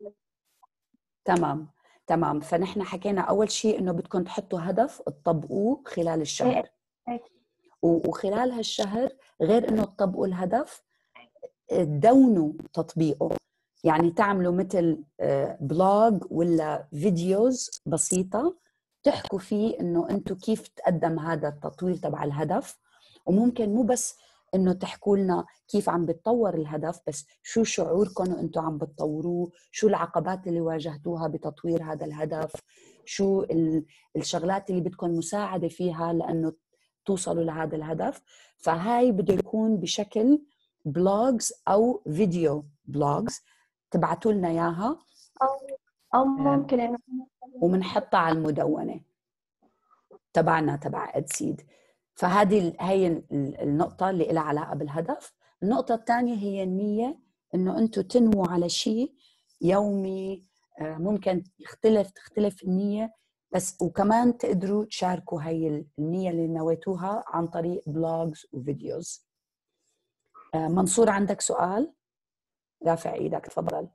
تمام. فنحن حكينا اول شيء انه بدكم تحطوا هدف تطبقوه خلال الشهر. وخلال هالشهر غير انه تطبقوا الهدف تدونوا تطبيقه، يعني تعملوا مثل بلوج ولا فيديوز بسيطة تحكوا فيه انه انتم كيف تقدم هذا التطوير تبع الهدف. وممكن مو بس انه تحكوا لنا كيف عم بتطور الهدف، بس شو شعوركم وانتم عم بتطوروه، شو العقبات اللي واجهتوها بتطوير هذا الهدف، شو الشغلات اللي بدكم مساعدة فيها لانه توصلوا لهذا الهدف. فهاي بده يكون بشكل بلوجز او فيديو بلوجز تبعتوا لنا اياها، او ممكن ومنحطها على المدونة تبعنا تبع ادسيد. فهذه هي النقطة اللي لها علاقة بالهدف. النقطة الثانية هي النية، انه انتم تنووا على شيء يومي. ممكن تختلف النية، بس وكمان تقدروا تشاركوا هي النية اللي نويتوها عن طريق بلوجز وفيديوز. منصور عندك سؤال؟ رافع ايدك، تفضل.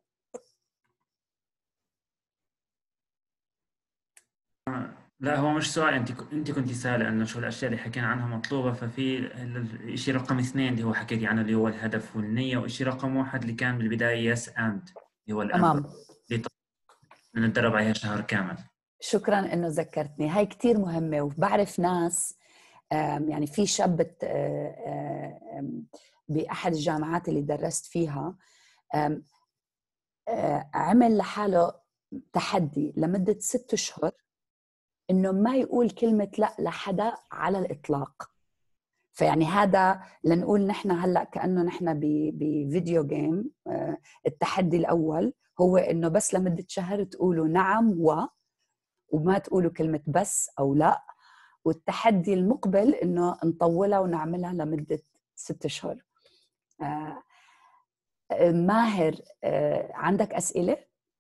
لا هو مش سؤال، انت كنت سائله انه شو الاشياء اللي حكينا عنها مطلوبه. ففي الشيء رقم 2 اللي هو حكيتي عنه اللي هو الهدف والنيه، والشيء رقم 1 اللي كان بالبدايه يس اند اللي هو الامر اللي نتدرب عليها شهر كامل. شكرا انه ذكرتني، هاي كتير مهمه. وبعرف ناس يعني في شاب باحد الجامعات اللي درست فيها عمل لحاله تحدي لمده 6 أشهر انه ما يقول كلمه لا لحدا على الاطلاق. فيعني هذا لنقول نحن هلا كانه نحن بفيديو جيم. التحدي الاول هو انه بس لمده شهر تقولوا نعم وما تقولوا كلمه بس او لا. والتحدي المقبل انه نطولها ونعملها لمده 6 أشهر. ماهر، عندك اسئله؟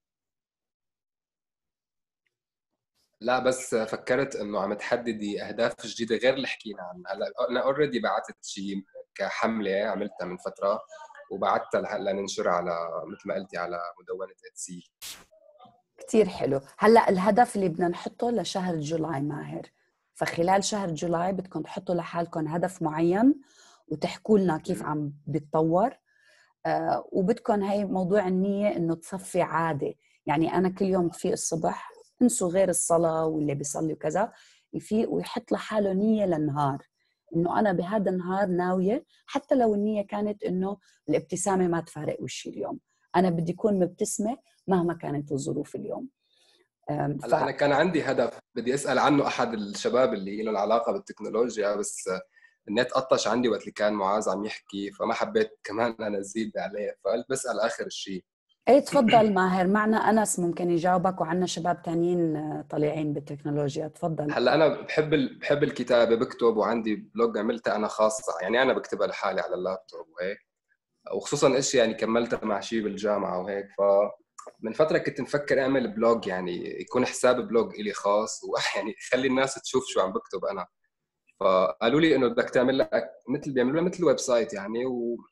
لا بس فكرت انه عم تحددي اهداف جديده غير اللي حكينا عنها. هلا انا اوريدي بعثت شيء كحمله عملتها من فتره، وبعتها هلا ننشرها على مثل ما قلتي على مدونة اتسي. كتير حلو. هلا الهدف اللي بدنا نحطه لشهر جولاي ماهر، فخلال شهر جولاي بدكم تحطوا لحالكم هدف معين وتحكوا لنا كيف عم بيتطور. وبدكم هي موضوع النية إنه تصفي عادة. يعني أنا كل يوم بفيق الصبح، انسوا غير الصلاة واللي بيصلي وكذا، يفيق ويحط لحاله نية للنهار، إنه أنا بهذا النهار ناوية، حتى لو النية كانت إنه الابتسامة ما تفارق وشي اليوم، أنا بدي أكون مبتسمة مهما كانت الظروف اليوم. هلا أنا كان عندي هدف بدي أسأل عنه أحد الشباب اللي له علاقة بالتكنولوجيا، بس النت قطش عندي وقت اللي كان معاذ عم يحكي، فما حبيت كمان أنا أزيد عليه، فقلت بسأل آخر الشيء. ايه تفضل ماهر، معنا أنس ممكن يجاوبك، وعنا شباب تانيين طالعين بالتكنولوجيا. تفضل. هلا أنا بحب الكتابة، بكتب وعندي بلوج عملتها أنا خاصة، يعني أنا بكتبها لحالي على اللابتوب وهيك، وخصوصا إشي يعني كملتها مع شيء بالجامعة وهيك. فمن فترة كنت مفكر أعمل بلوج، يعني يكون حساب بلوج إلي خاص، ويعني خلي الناس تشوف شو عم بكتب أنا. فقالوا لي إنه بدك تعمل لك بيعملوا لها مثل ويب سايت يعني،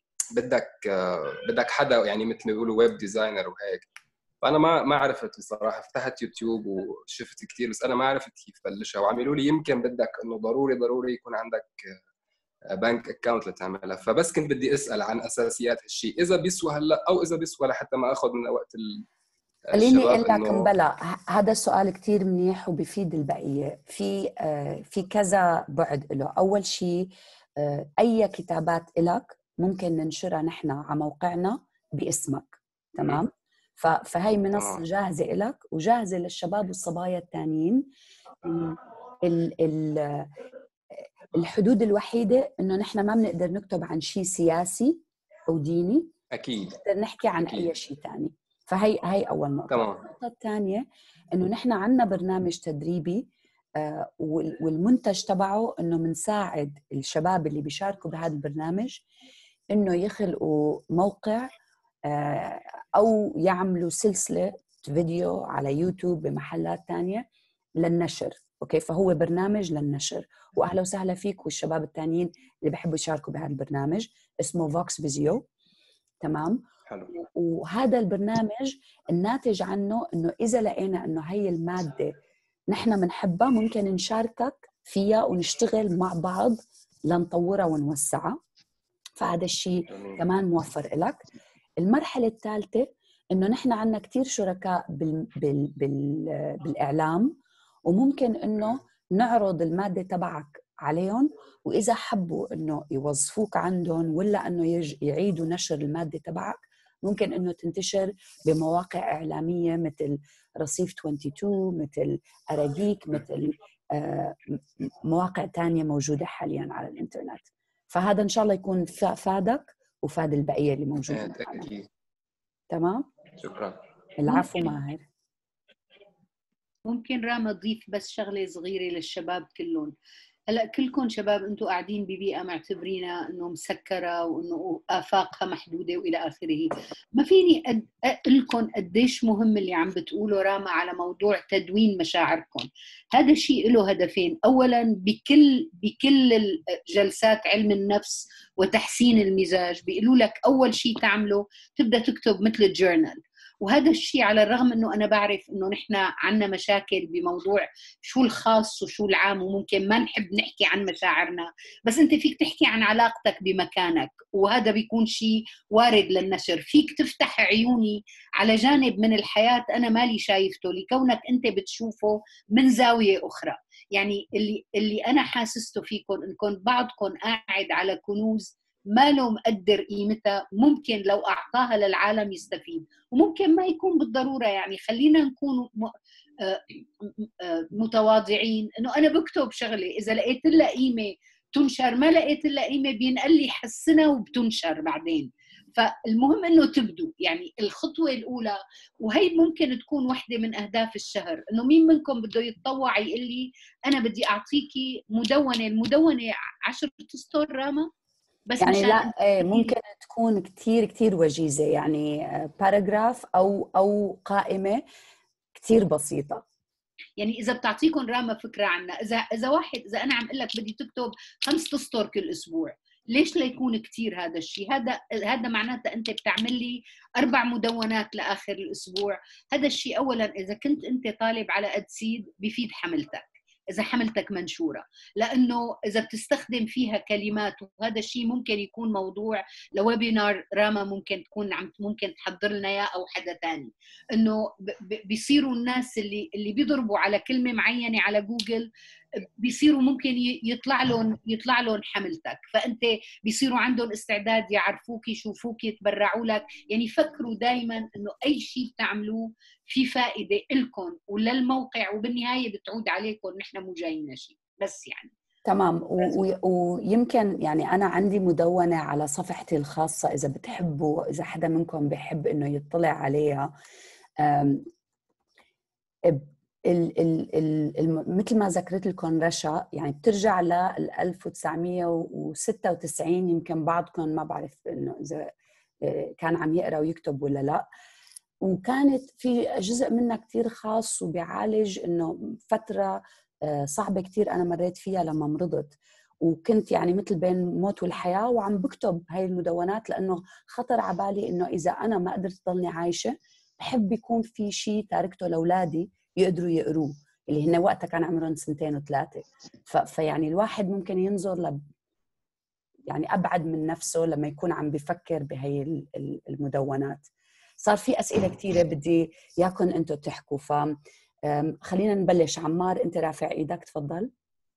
بدك حدا يعني مثل ما بيقولوا ويب ديزاينر وهيك. فانا ما عرفت بصراحه، فتحت يوتيوب وشفت كثير، بس انا ما عرفت كيف بلشها. وعملوا لي يمكن بدك انه ضروري يكون عندك بنك اكاونت لتعملها. فبس كنت بدي اسال عن اساسيات هالشيء، اذا بيسوى هلا او اذا بيسوى لحتى ما اخذ من وقت خليني اقول لك مبلا، هذا السؤال كتير منيح وبيفيد البقيه. في كذا بعد له. اول شيء اي كتابات لك ممكن ننشرها نحن على موقعنا باسمك، تمام؟ فهي منصه جاهزه لك وجاهزه للشباب والصبايا الثانيين. الحدود الوحيده انه نحن ما بنقدر نكتب عن شيء سياسي او ديني، اكيد نقدر نحكي عن أكيد. اي شيء ثاني. فهي اول نقطه. تمام. النقطه الثانيه انه نحن عندنا برنامج تدريبي، والمنتج تبعه انه بنساعد الشباب اللي بيشاركوا بهذا البرنامج انه يخلقوا موقع او يعملوا سلسله فيديو على يوتيوب بمحلات ثانيه للنشر. اوكي، فهو برنامج للنشر، واهلا وسهلا فيك والشباب الثانيين اللي بيحبوا يشاركوا بهذا البرنامج. اسمه فوكس فيزيو، تمام؟ حلو. وهذا البرنامج الناتج عنه انه اذا لقينا انه هي الماده نحن بنحبها ممكن نشاركك فيها ونشتغل مع بعض لنطورها ونوسعها. فهذا الشيء كمان موفر لك. المرحله الثالثه انه نحن عندنا كتير شركاء بالاعلام، وممكن انه نعرض الماده تبعك عليهم، واذا حبوا انه يوظفوك عندهم ولا انه يعيدوا نشر الماده تبعك، ممكن انه تنتشر بمواقع اعلاميه مثل رصيف 22، مثل اراجيك، مثل مواقع تانية موجوده حاليا على الانترنت. فهذا ان شاء الله يكون فادك وفاد البقيه اللي موجودين. تمام، شكرا. العفو ماهر. ممكن راما تضيف بس شغله صغيره للشباب كلهم. هلا كلكم شباب انتم قاعدين ببيئه معتبرينها انه مسكره وانه افاقها محدوده والى اخره. ما فيني اقول لكم قديش مهم اللي عم بتقولوا راما على موضوع تدوين مشاعركم. هذا الشيء له هدفين. اولا بكل الجلسات علم النفس وتحسين المزاج بيقولوا لك اول شيء تعمله تبدا تكتب مثل الجورنال. وهذا الشيء على الرغم انه انا بعرف انه نحن عندنا مشاكل بموضوع شو الخاص وشو العام، وممكن ما نحب نحكي عن مشاعرنا، بس انت فيك تحكي عن علاقتك بمكانك، وهذا بيكون شيء وارد للنشر. فيك تفتح عيوني على جانب من الحياة انا مالي شايفته لكونك انت بتشوفه من زاوية اخرى. يعني اللي انا حاسسته فيكم انكم بعضكم قاعد على كنوز ما له مقدر قيمتها، ممكن لو أعطاها للعالم يستفيد، وممكن ما يكون بالضرورة. يعني خلينا نكون متواضعين إنه أنا بكتب شغلة إذا لقيت لها قيمة تنشر، ما لقيت لها قيمة بينقل لي حسنها وبتنشر بعدين. فالمهم إنه تبدو يعني الخطوة الأولى. وهي ممكن تكون واحدة من أهداف الشهر، إنه مين منكم بده يتطوع يقول لي أنا بدي أعطيكي المدونة 10 أسطر راما بس يعني لا ممكن تكون كتير وجيزة، يعني باراجراف أو قائمة كتير بسيطة. يعني إذا بتعطيكم راما فكرة عنا، إذا أنا عم أقول لك بدي تكتب 5 أسطر كل أسبوع، ليش لا يكون كتير هذا الشيء؟ هذا معناته أنت بتعمل لي 4 مدونات لآخر الأسبوع. هذا الشيء أولا إذا كنت أنت طالب على أدسيد بيفيد حملتك إذا حملتك منشورة، لأنه إذا بتستخدم فيها كلمات، وهذا الشيء ممكن يكون موضوع لويبينار راما ممكن تحضر لنا إياه أو حدا تاني، إنه بيصيروا الناس اللي بيضربوا على كلمة معينة على جوجل بيصيروا ممكن يطلع لهم حملتك، فأنت بيصيروا عندهم استعداد يعرفوك يشوفوك يتبرعوا لك. يعني فكروا دايما إنه أي شيء بتعملوه في فائدة إلكم وللموقع، وبالنهاية بتعود عليكم نحن مو جايين شيء بس يعني. تمام. ويمكن يعني أنا عندي مدونة على صفحتي الخاصة إذا بتحبوا، إذا حدا منكم بيحب إنه يطلع عليها. مثل ما ذكرت لكم رشا، يعني بترجع ل 1996 يمكن بعضكم ما بعرف إنه إذا كان عم يقرأ ويكتب ولا لا. وكانت في جزء منها كتير خاص وبيعالج إنه فترة صعبة كتير أنا مريت فيها لما مرضت، وكنت يعني مثل بين الموت والحياة، وعم بكتب هاي المدونات لأنه خطر عبالي إنه إذا أنا ما قدرت ضلني عايشة بحب يكون في شيء تاركته لأولادي يقدروا يقروه، اللي هن وقتها كان عمرهم 2 و3. فيعني الواحد ممكن ينظر يعني أبعد من نفسه لما يكون عم بيفكر بهاي المدونات. صار في أسئلة كتيرة بدي ياكن أنتوا تحكوا، خلينا نبلش. عمار أنت رافع إيدك، تفضل.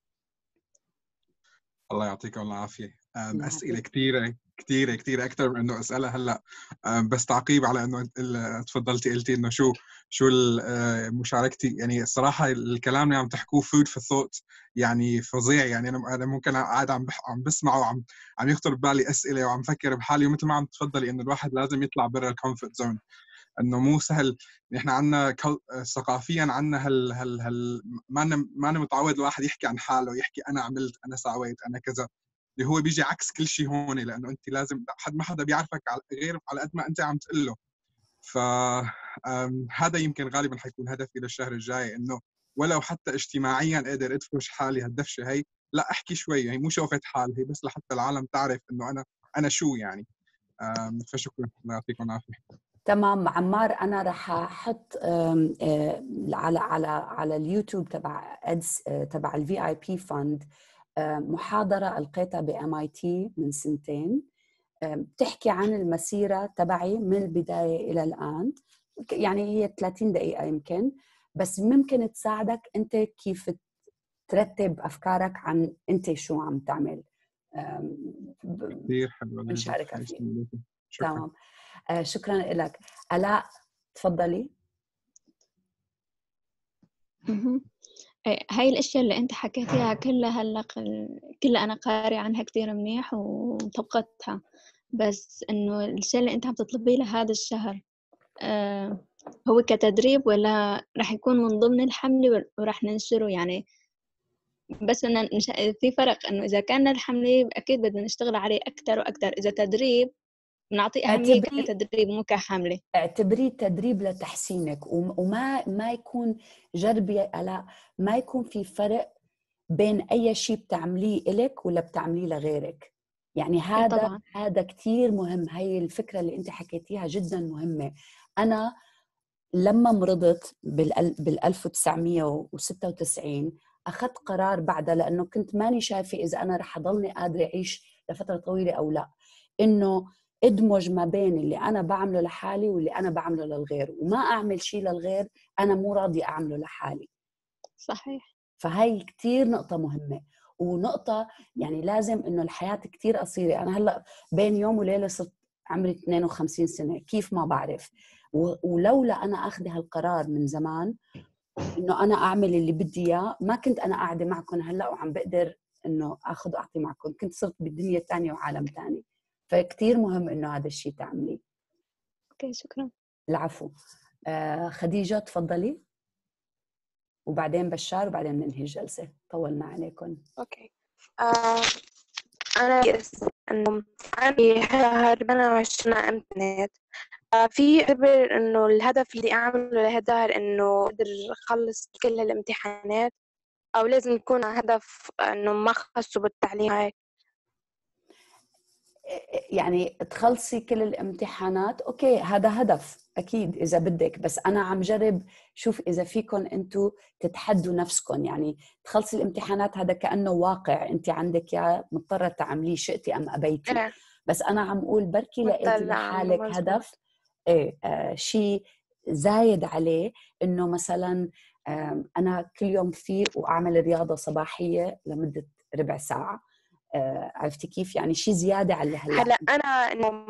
الله يعطيكم العافية. أسئلة كتيرة أكثر من إنه أسألها هلأ، بس تعقيب على إنه تفضلتي قلتي إنه شو مشاركتي. يعني الصراحة الكلام اللي عم تحكوه food for thought، يعني فظيع. يعني أنا ممكن قاعد عم بسمع وعم يخطر ببالي أسئلة وعم فكر بحالي، ومثل ما عم تفضلي إنه الواحد لازم يطلع برا الكومفورت زون، انه مو سهل. نحن عندنا ثقافيا عندنا ما أنا متعود الواحد يحكي عن حاله، يحكي انا عملت، انا سويت، انا كذا، اللي هو بيجي عكس كل شيء هون، لانه انت لازم ما حدا بيعرفك غير على قد ما انت عم تقول له. فهذا يمكن غالبا حيكون هدفي للشهر الجاي، انه ولو حتى اجتماعيا قادر ادفش حالي هالدفشه هي، لا احكي شوي، يعني مو شوفة حال، هي بس لحتى العالم تعرف انه انا شو يعني. فشكرا، الله يعطيكم العافيه. تمام عمار، انا رح احط على اليوتيوب تبع ادس تبع الفي اي بي فند محاضره القيتها بMIT من 2 بتحكي عن المسيره تبعي من البدايه الى الان. يعني هي 30 دقيقه يمكن، بس ممكن تساعدك انت كيف ترتب افكارك عن انت شو عم تعمل. كثير حلوه نشاركها فيه. تمام، شكرا لك. آلاء تفضلي. هاي الأشياء اللي أنت حكيتيها كلها هلا كلها أنا قارئة عنها كثير منيح وطبقتها، بس إنه الشيء اللي أنت عم تطلبيه لهذا الشهر هو كتدريب ولا رح يكون من ضمن الحملة ورح ننشره؟ يعني بس إن في فرق، إنه إذا كان الحملة أكيد بدنا نشتغل عليه أكتر وأكتر. إذا تدريب نعطي أهمية كتدريب مو كحملة. اعتبريه تدريب لتحسينك، وما يكون جربي ألا ما يكون في فرق بين أي شيء بتعمليه إلك ولا بتعمليه لغيرك. يعني هذا كتير مهم. هاي الفكرة اللي أنت حكيتيها جدا مهمة. أنا لما مرضت بال 1996 أخذت قرار بعدها، لأنه كنت ماني شايفة إذا أنا رح أضلني قادرة أعيش لفترة طويلة أو لا، إنه ادمج ما بين اللي أنا بعمله لحالي واللي أنا بعمله للغير، وما أعمل شيء للغير أنا مو راضي أعمله لحالي. صحيح. فهي كتير نقطة مهمة، ونقطة يعني لازم إنه الحياة كتير قصيرة. أنا هلأ بين يوم وليلة صرت عمري 52 سنة، كيف ما بعرف. ولولا أنا أخذ هالقرار من زمان إنه أنا أعمل اللي بدي إياه، ما كنت أنا قاعدة معكم هلأ وعم بقدر إنه أخذ وأعطي معكم، كنت صرت بالدنيا الثانية وعالم ثاني. فكتير مهم إنه هذا الشيء تعمليه. أوكي، شكرا. العفو. خديجة تفضلي، وبعدين بشار، وبعدين ننهي الجلسة، طولنا عليكم. اوكي. انا انه عندي 28 امتحانات. في اعتبر انه الهدف اللي اعمله لهالدهر انه اقدر اخلص كل الامتحانات، او لازم يكون هدف انه ما خصه بالتعليم هيك؟ يعني تخلصي كل الامتحانات، اوكي هذا هدف اكيد اذا بدك، بس انا عم جرب شوف اذا فيكم انتم تتحدوا نفسكم، يعني تخلصي الامتحانات هذا كانه واقع انت عندك يا مضطره تعمليه شئتي ام ابيتي. بس انا عم اقول بركي لقيتي لحالك هدف شيء زايد عليه، انه مثلا انا كل يوم فيق واعمل رياضه صباحيه لمده ربع ساعه، عرفتي كيف؟ يعني شيء زياده على اللي هلا انا انه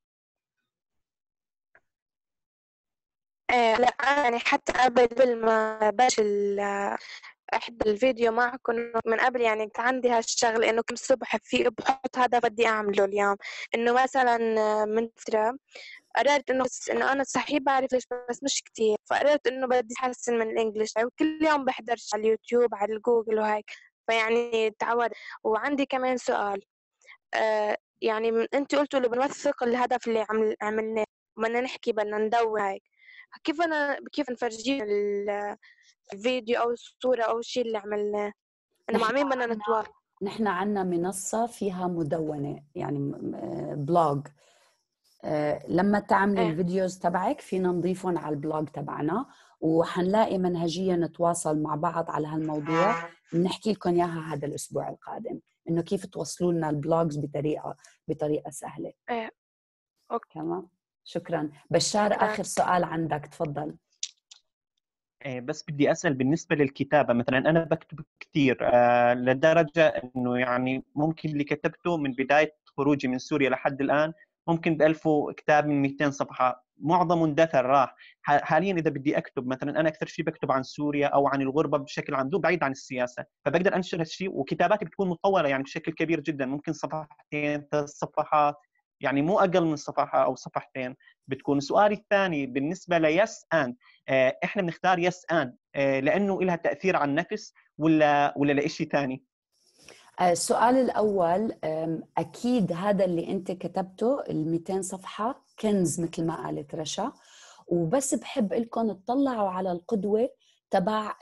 لا أنا يعني حتى قبل ما بلش احضر الفيديو معكم من قبل، يعني كان عندي هالشغله انه كل صبح في بحط هدف بدي اعمله اليوم. انه مثلا من فتره قررت انه بس انه انا صحيح بعرف ليش بس مش كتير، فقررت انه بدي احسن من الانجليش، وكل يوم بحضر على اليوتيوب على الجوجل وهيك، فيعني تعود. وعندي كمان سؤال، يعني انت قلتوا اللي بنوثق الهدف اللي عملناه، بدنا نحكي بدنا ندور هيك، كيف نفرجيه الفيديو او الصوره او الشيء اللي عملناه، انه مع مين بدنا نتواصل؟ نحن عنا منصه فيها مدونه، يعني بلوج، لما تعملي الفيديوز تبعك فينا نضيفهم على البلوج تبعنا، وحنلاقي منهجية نتواصل مع بعض على هالموضوع، بنحكي لكم إياها هذا الأسبوع القادم، إنه كيف توصلوا لنا البلوجز بطريقة سهلة. أوكي. تمام، شكرا. بشار، آخر سؤال عندك، تفضل. بس بدي أسأل بالنسبة للكتابة، مثلا أنا بكتب كثير لدرجة إنه يعني ممكن اللي كتبته من بداية خروجي من سوريا لحد الآن ممكن بألفوا كتاب من 200 صفحة، معظمه اندثر راح. حاليا إذا بدي أكتب مثلا، أنا أكثر شيء بكتب عن سوريا أو عن الغربة بشكل عام بعيد عن السياسة، فبقدر أنشر هالشيء، وكتاباتي بتكون مطولة يعني بشكل كبير جدا، ممكن صفحتين 3 صفحات، يعني مو أقل من صفحة أو صفحتين بتكون. سؤالي الثاني بالنسبة ليس أند، احنا بنختار يس ان لانه لها تاثير على النفس ولا لشيء ثاني؟ السؤال الاول، اكيد هذا اللي انت كتبته ال 200 صفحه كنز مثل ما قالت رشا، وبس بحب لكم تطلعوا على القدوه تبع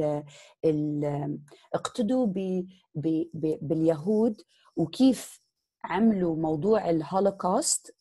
اقتدوا باليهود وكيف عملوا موضوع الهولوكوست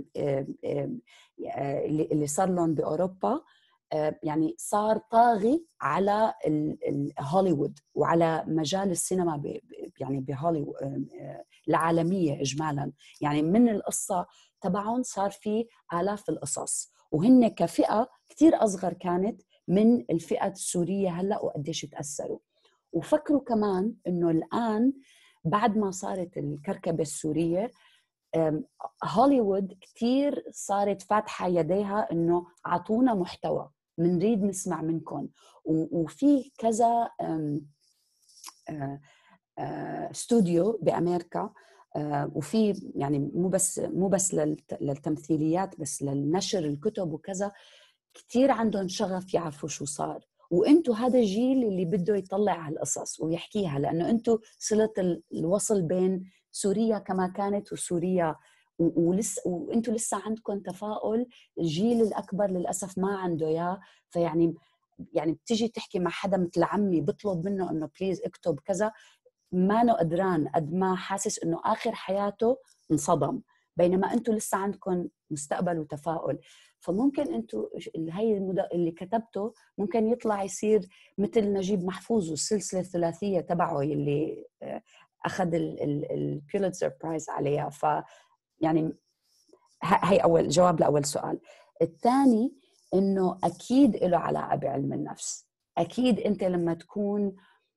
اللي صار لهم باوروبا، يعني صار طاغي على هوليوود وعلى مجال السينما يعني بهوليوود العالمية إجمالا. يعني من القصة تبعهم صار في آلاف القصص، وهن كفئة كتير أصغر كانت من الفئة السورية هلأ وقديش تأثروا. وفكروا كمان إنه الآن بعد ما صارت الكركبة السورية، هوليوود كتير صارت فاتحة يديها إنه عطونا محتوى، منريد نسمع منكم. وفي كذا استوديو بأمريكا، وفي يعني مو بس للتمثيليات، بس للنشر الكتب وكذا، كتير عندهم شغف يعرفوا شو صار. وانتو هذا الجيل اللي بده يطلع هالقصص ويحكيها، لأنه انتو صلة الوصل بين سوريا كما كانت وسوريا، وانتو لسه عندكم تفاؤل. الجيل الأكبر للأسف ما عنده إياه. فيعني بتيجي تحكي مع حدا مثل عمي بطلب منه انه بليز اكتب كذا، ما نو قدران قد ما حاسس انه اخر حياته انصدم، بينما انتم لسه عندكم مستقبل وتفاؤل. فممكن انتم هي اللي كتبته ممكن يطلع يصير مثل نجيب محفوظ والسلسله الثلاثيه تبعه اللي اخذ البوليتزر برايز عليها. ف يعني هي اول جواب لاول سؤال. الثاني انه اكيد له علاقه بعلم النفس. اكيد انت لما تكون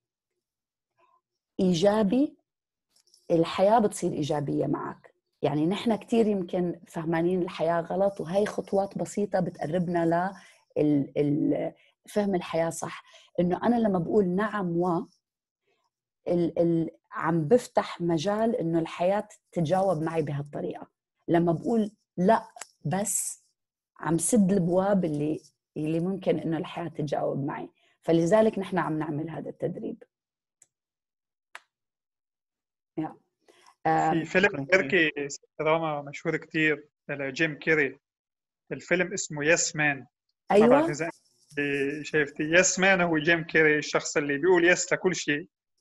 إيجابي الحياة بتصير إيجابية معك. يعني نحن كتير يمكن فهمانين الحياة غلط، وهي خطوات بسيطة بتقربنا لفهم الحياة صح. إنه أنا لما بقول نعم عم بفتح مجال إنه الحياة تتجاوب معي بهالطريقة. لما بقول لا بس عم سد البواب اللي ممكن إنه الحياة تتجاوب معي. فلذلك نحن عم نعمل هذا التدريب. في فيلم تركي دراما مشهور كتير لجيم كيري، الفيلم اسمه يس مان. أيوة. ما بعرف إذا شايفتي. يس مان هو جيم كيري، الشخص اللي بيقول يس لكل شيء،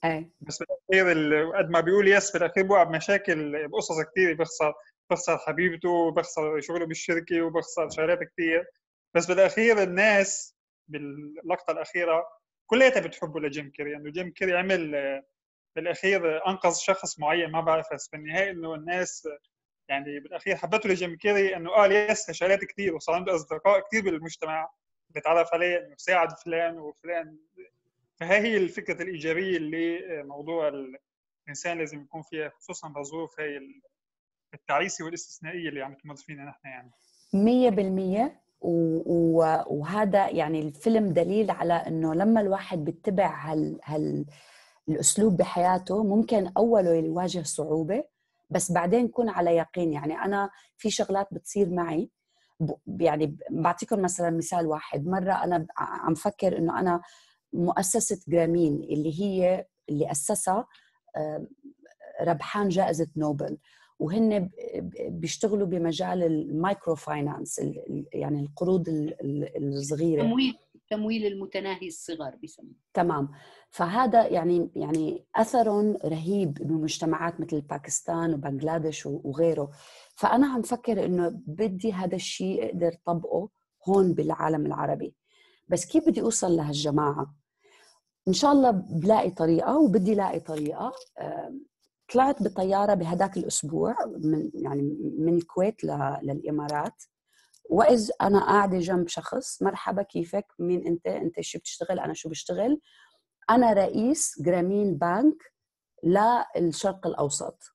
بس بالاخير قد ما بيقول يس بالاخير بوقع بمشاكل بقصص كثير، بخسر حبيبته وبخسر شغله بالشركه وبخسر شغلات كثير. بس بالاخير الناس باللقطه الاخيره كلياتها بتحبه لجيم كيري، انه يعني جيم كيري عمل بالاخير انقذ شخص معين ما بعرف، بس بالنهايه انه الناس يعني بالاخير حبته لجيم كيري انه قال يس شغلات كثير، وصار عنده اصدقاء كثير بالمجتمع بتعرف عليه انه ساعد فلان وفلان. فهي الفكره الايجابيه اللي موضوع الانسان لازم يكون فيها، خصوصا بظروف هي التعيسه والاستثنائيه اللي عم تمر فينا نحن يعني 100%. وهذا يعني الفيلم دليل على انه لما الواحد بيتبع الاسلوب بحياته ممكن اوله يواجه صعوبه، بس بعدين يكون على يقين. يعني انا في شغلات بتصير معي، يعني بعطيكم مثلا مثال واحد. مره انا عم فكر انه انا مؤسسه جرامين اللي اسسها ربحان جائزه نوبل، وهن بيشتغلوا بمجال المايكرو فاينانس، يعني القروض الصغيره، تمويل المتناهي الصغر بيسموه. تمام. فهذا يعني اثر رهيب بمجتمعات مثل باكستان وبنغلاديش وغيره. فانا عم فكر انه بدي هذا الشيء اقدر طبقه هون بالعالم العربي، بس كيف بدي اوصل لهالجماعه؟ ان شاء الله بلاقي طريقه، وبدي لاقي طريقه. طلعت بطياره بهداك الاسبوع من الكويت للامارات، وإذ أنا قاعدة جنب شخص، مرحبا كيفك، مين أنت شو بتشتغل؟ أنا شو بشتغل؟ أنا رئيس جرامين بانك للشرق الأوسط.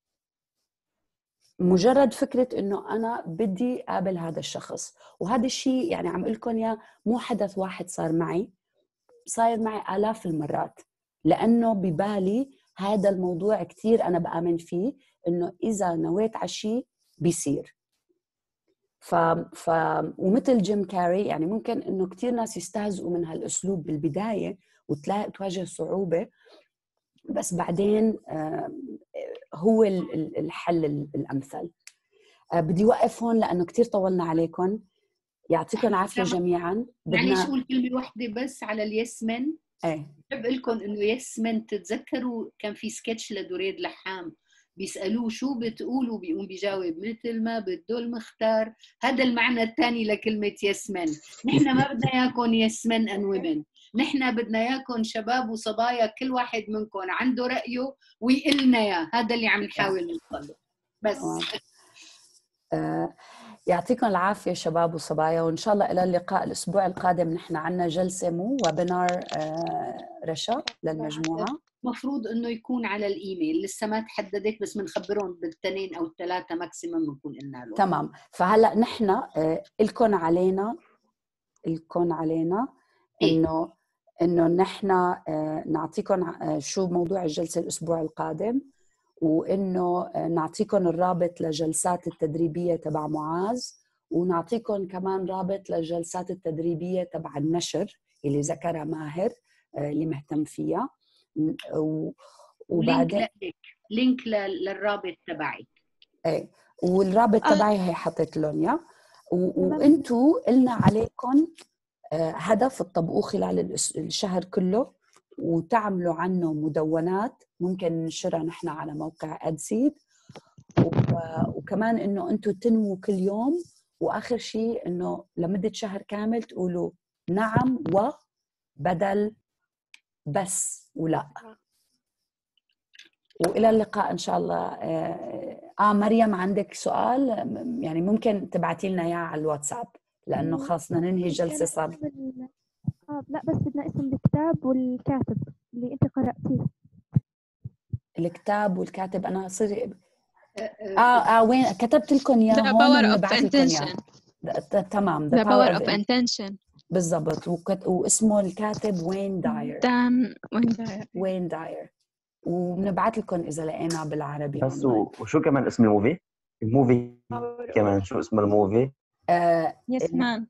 مجرد فكرة إنه أنا بدي قابل هذا الشخص، وهذا الشيء يعني عم أقولكم يا مو حدث واحد صار معي آلاف المرات، لأنه ببالي هذا الموضوع كتير أنا بآمن فيه، إنه إذا نويت على شيء بيصير. ومثل جيم كاري، يعني ممكن انه كتير ناس يستهزئوا من هالاسلوب بالبدايه تواجه صعوبه، بس بعدين هو الحل الامثل. بدي وقف هون لانه كتير طولنا عليكم. يعطيكم العافيه جميعا. معليش اقول كلمه واحده بس على اليسمن. بحب لكم انه يسمن، تتذكروا كان في سكتش لدريد لحام بيسألوه شو بتقول وبيقوم بيجاوب مثل ما بده المختار. هذا المعنى الثاني لكلمة يسمن. نحن ما بدنا اياكم يسمن ان ومن، نحن بدنا اياكم شباب وصبايا كل واحد منكم عنده رأيه ويقلنا اياه. هذا اللي عم نحاول نوصله بس. يعطيكم العافية شباب وصبايا، وإن شاء الله إلى اللقاء الأسبوع القادم. نحن عنا جلسة مو ويبينار رشا للمجموعة، مفروض إنه يكون على الإيميل، لسه ما تحددت، بس بنخبرهم بالتنين أو الثلاثة ماكسيمم بنكون قلنا له. تمام. فهلأ نحن الكون علينا إنه نحن نعطيكم شو موضوع الجلسة الأسبوع القادم، وإنه نعطيكم الرابط لجلسات التدريبية تبع معاذ، ونعطيكم كمان رابط للجلسات التدريبية تبع النشر اللي ذكرها ماهر اللي مهتم فيها. وبعدين لينك للرابط تبعي. ايه، والرابط تبعي هي حطيت لهم اياه. وانتوا قلنا عليكم هدف تطبقوه خلال الشهر كله، وتعملوا عنه مدونات ممكن ننشرها نحن على موقع أدسيد، وكمان إنه أنتوا تنموا كل يوم، وآخر شيء إنه لمدة شهر كامل تقولوا نعم وبدل بس ولا. وإلى اللقاء إن شاء الله. مريم عندك سؤال؟ يعني ممكن تبعتي لنا إياه على الواتساب، لأنه خاصنا ننهي الجلسة صار. لا بس بدنا اسم الكتاب والكاتب اللي انت قرأتيه. الكتاب والكاتب انا صرت وين كتبت لكم اياه؟ The Power of Intention. تمام. The Power of Intention بالضبط. واسمه الكاتب وين داير. وبنبعث لكم اذا لقينا بالعربي. بس وشو كمان اسم الموفي كمان شو اسم الموفي؟ يسمان.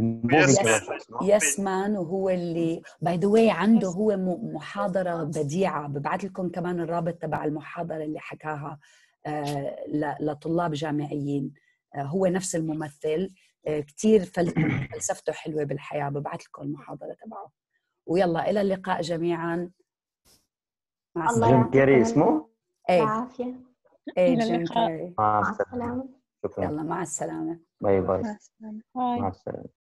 يسمان. وهو اللي باي ذا واي عنده هو محاضرة بديعة، ببعث لكم كمان الرابط تبع المحاضرة اللي حكاها لطلاب جامعيين. هو نفس الممثل، كتير فلسفته حلوة بالحياة. ببعث لكم المحاضرة تبعه. ويلا إلى اللقاء جميعا. مع الله السلامة. جيم كاري يعطيكم اسمه؟ ايه العافية. ايه إلى جيم اللقاء. كاري. مع مع السلامة. السلامة. شكرا. يلا مع السلامة. باي باي. مع السلامة. باي. مع السلامة.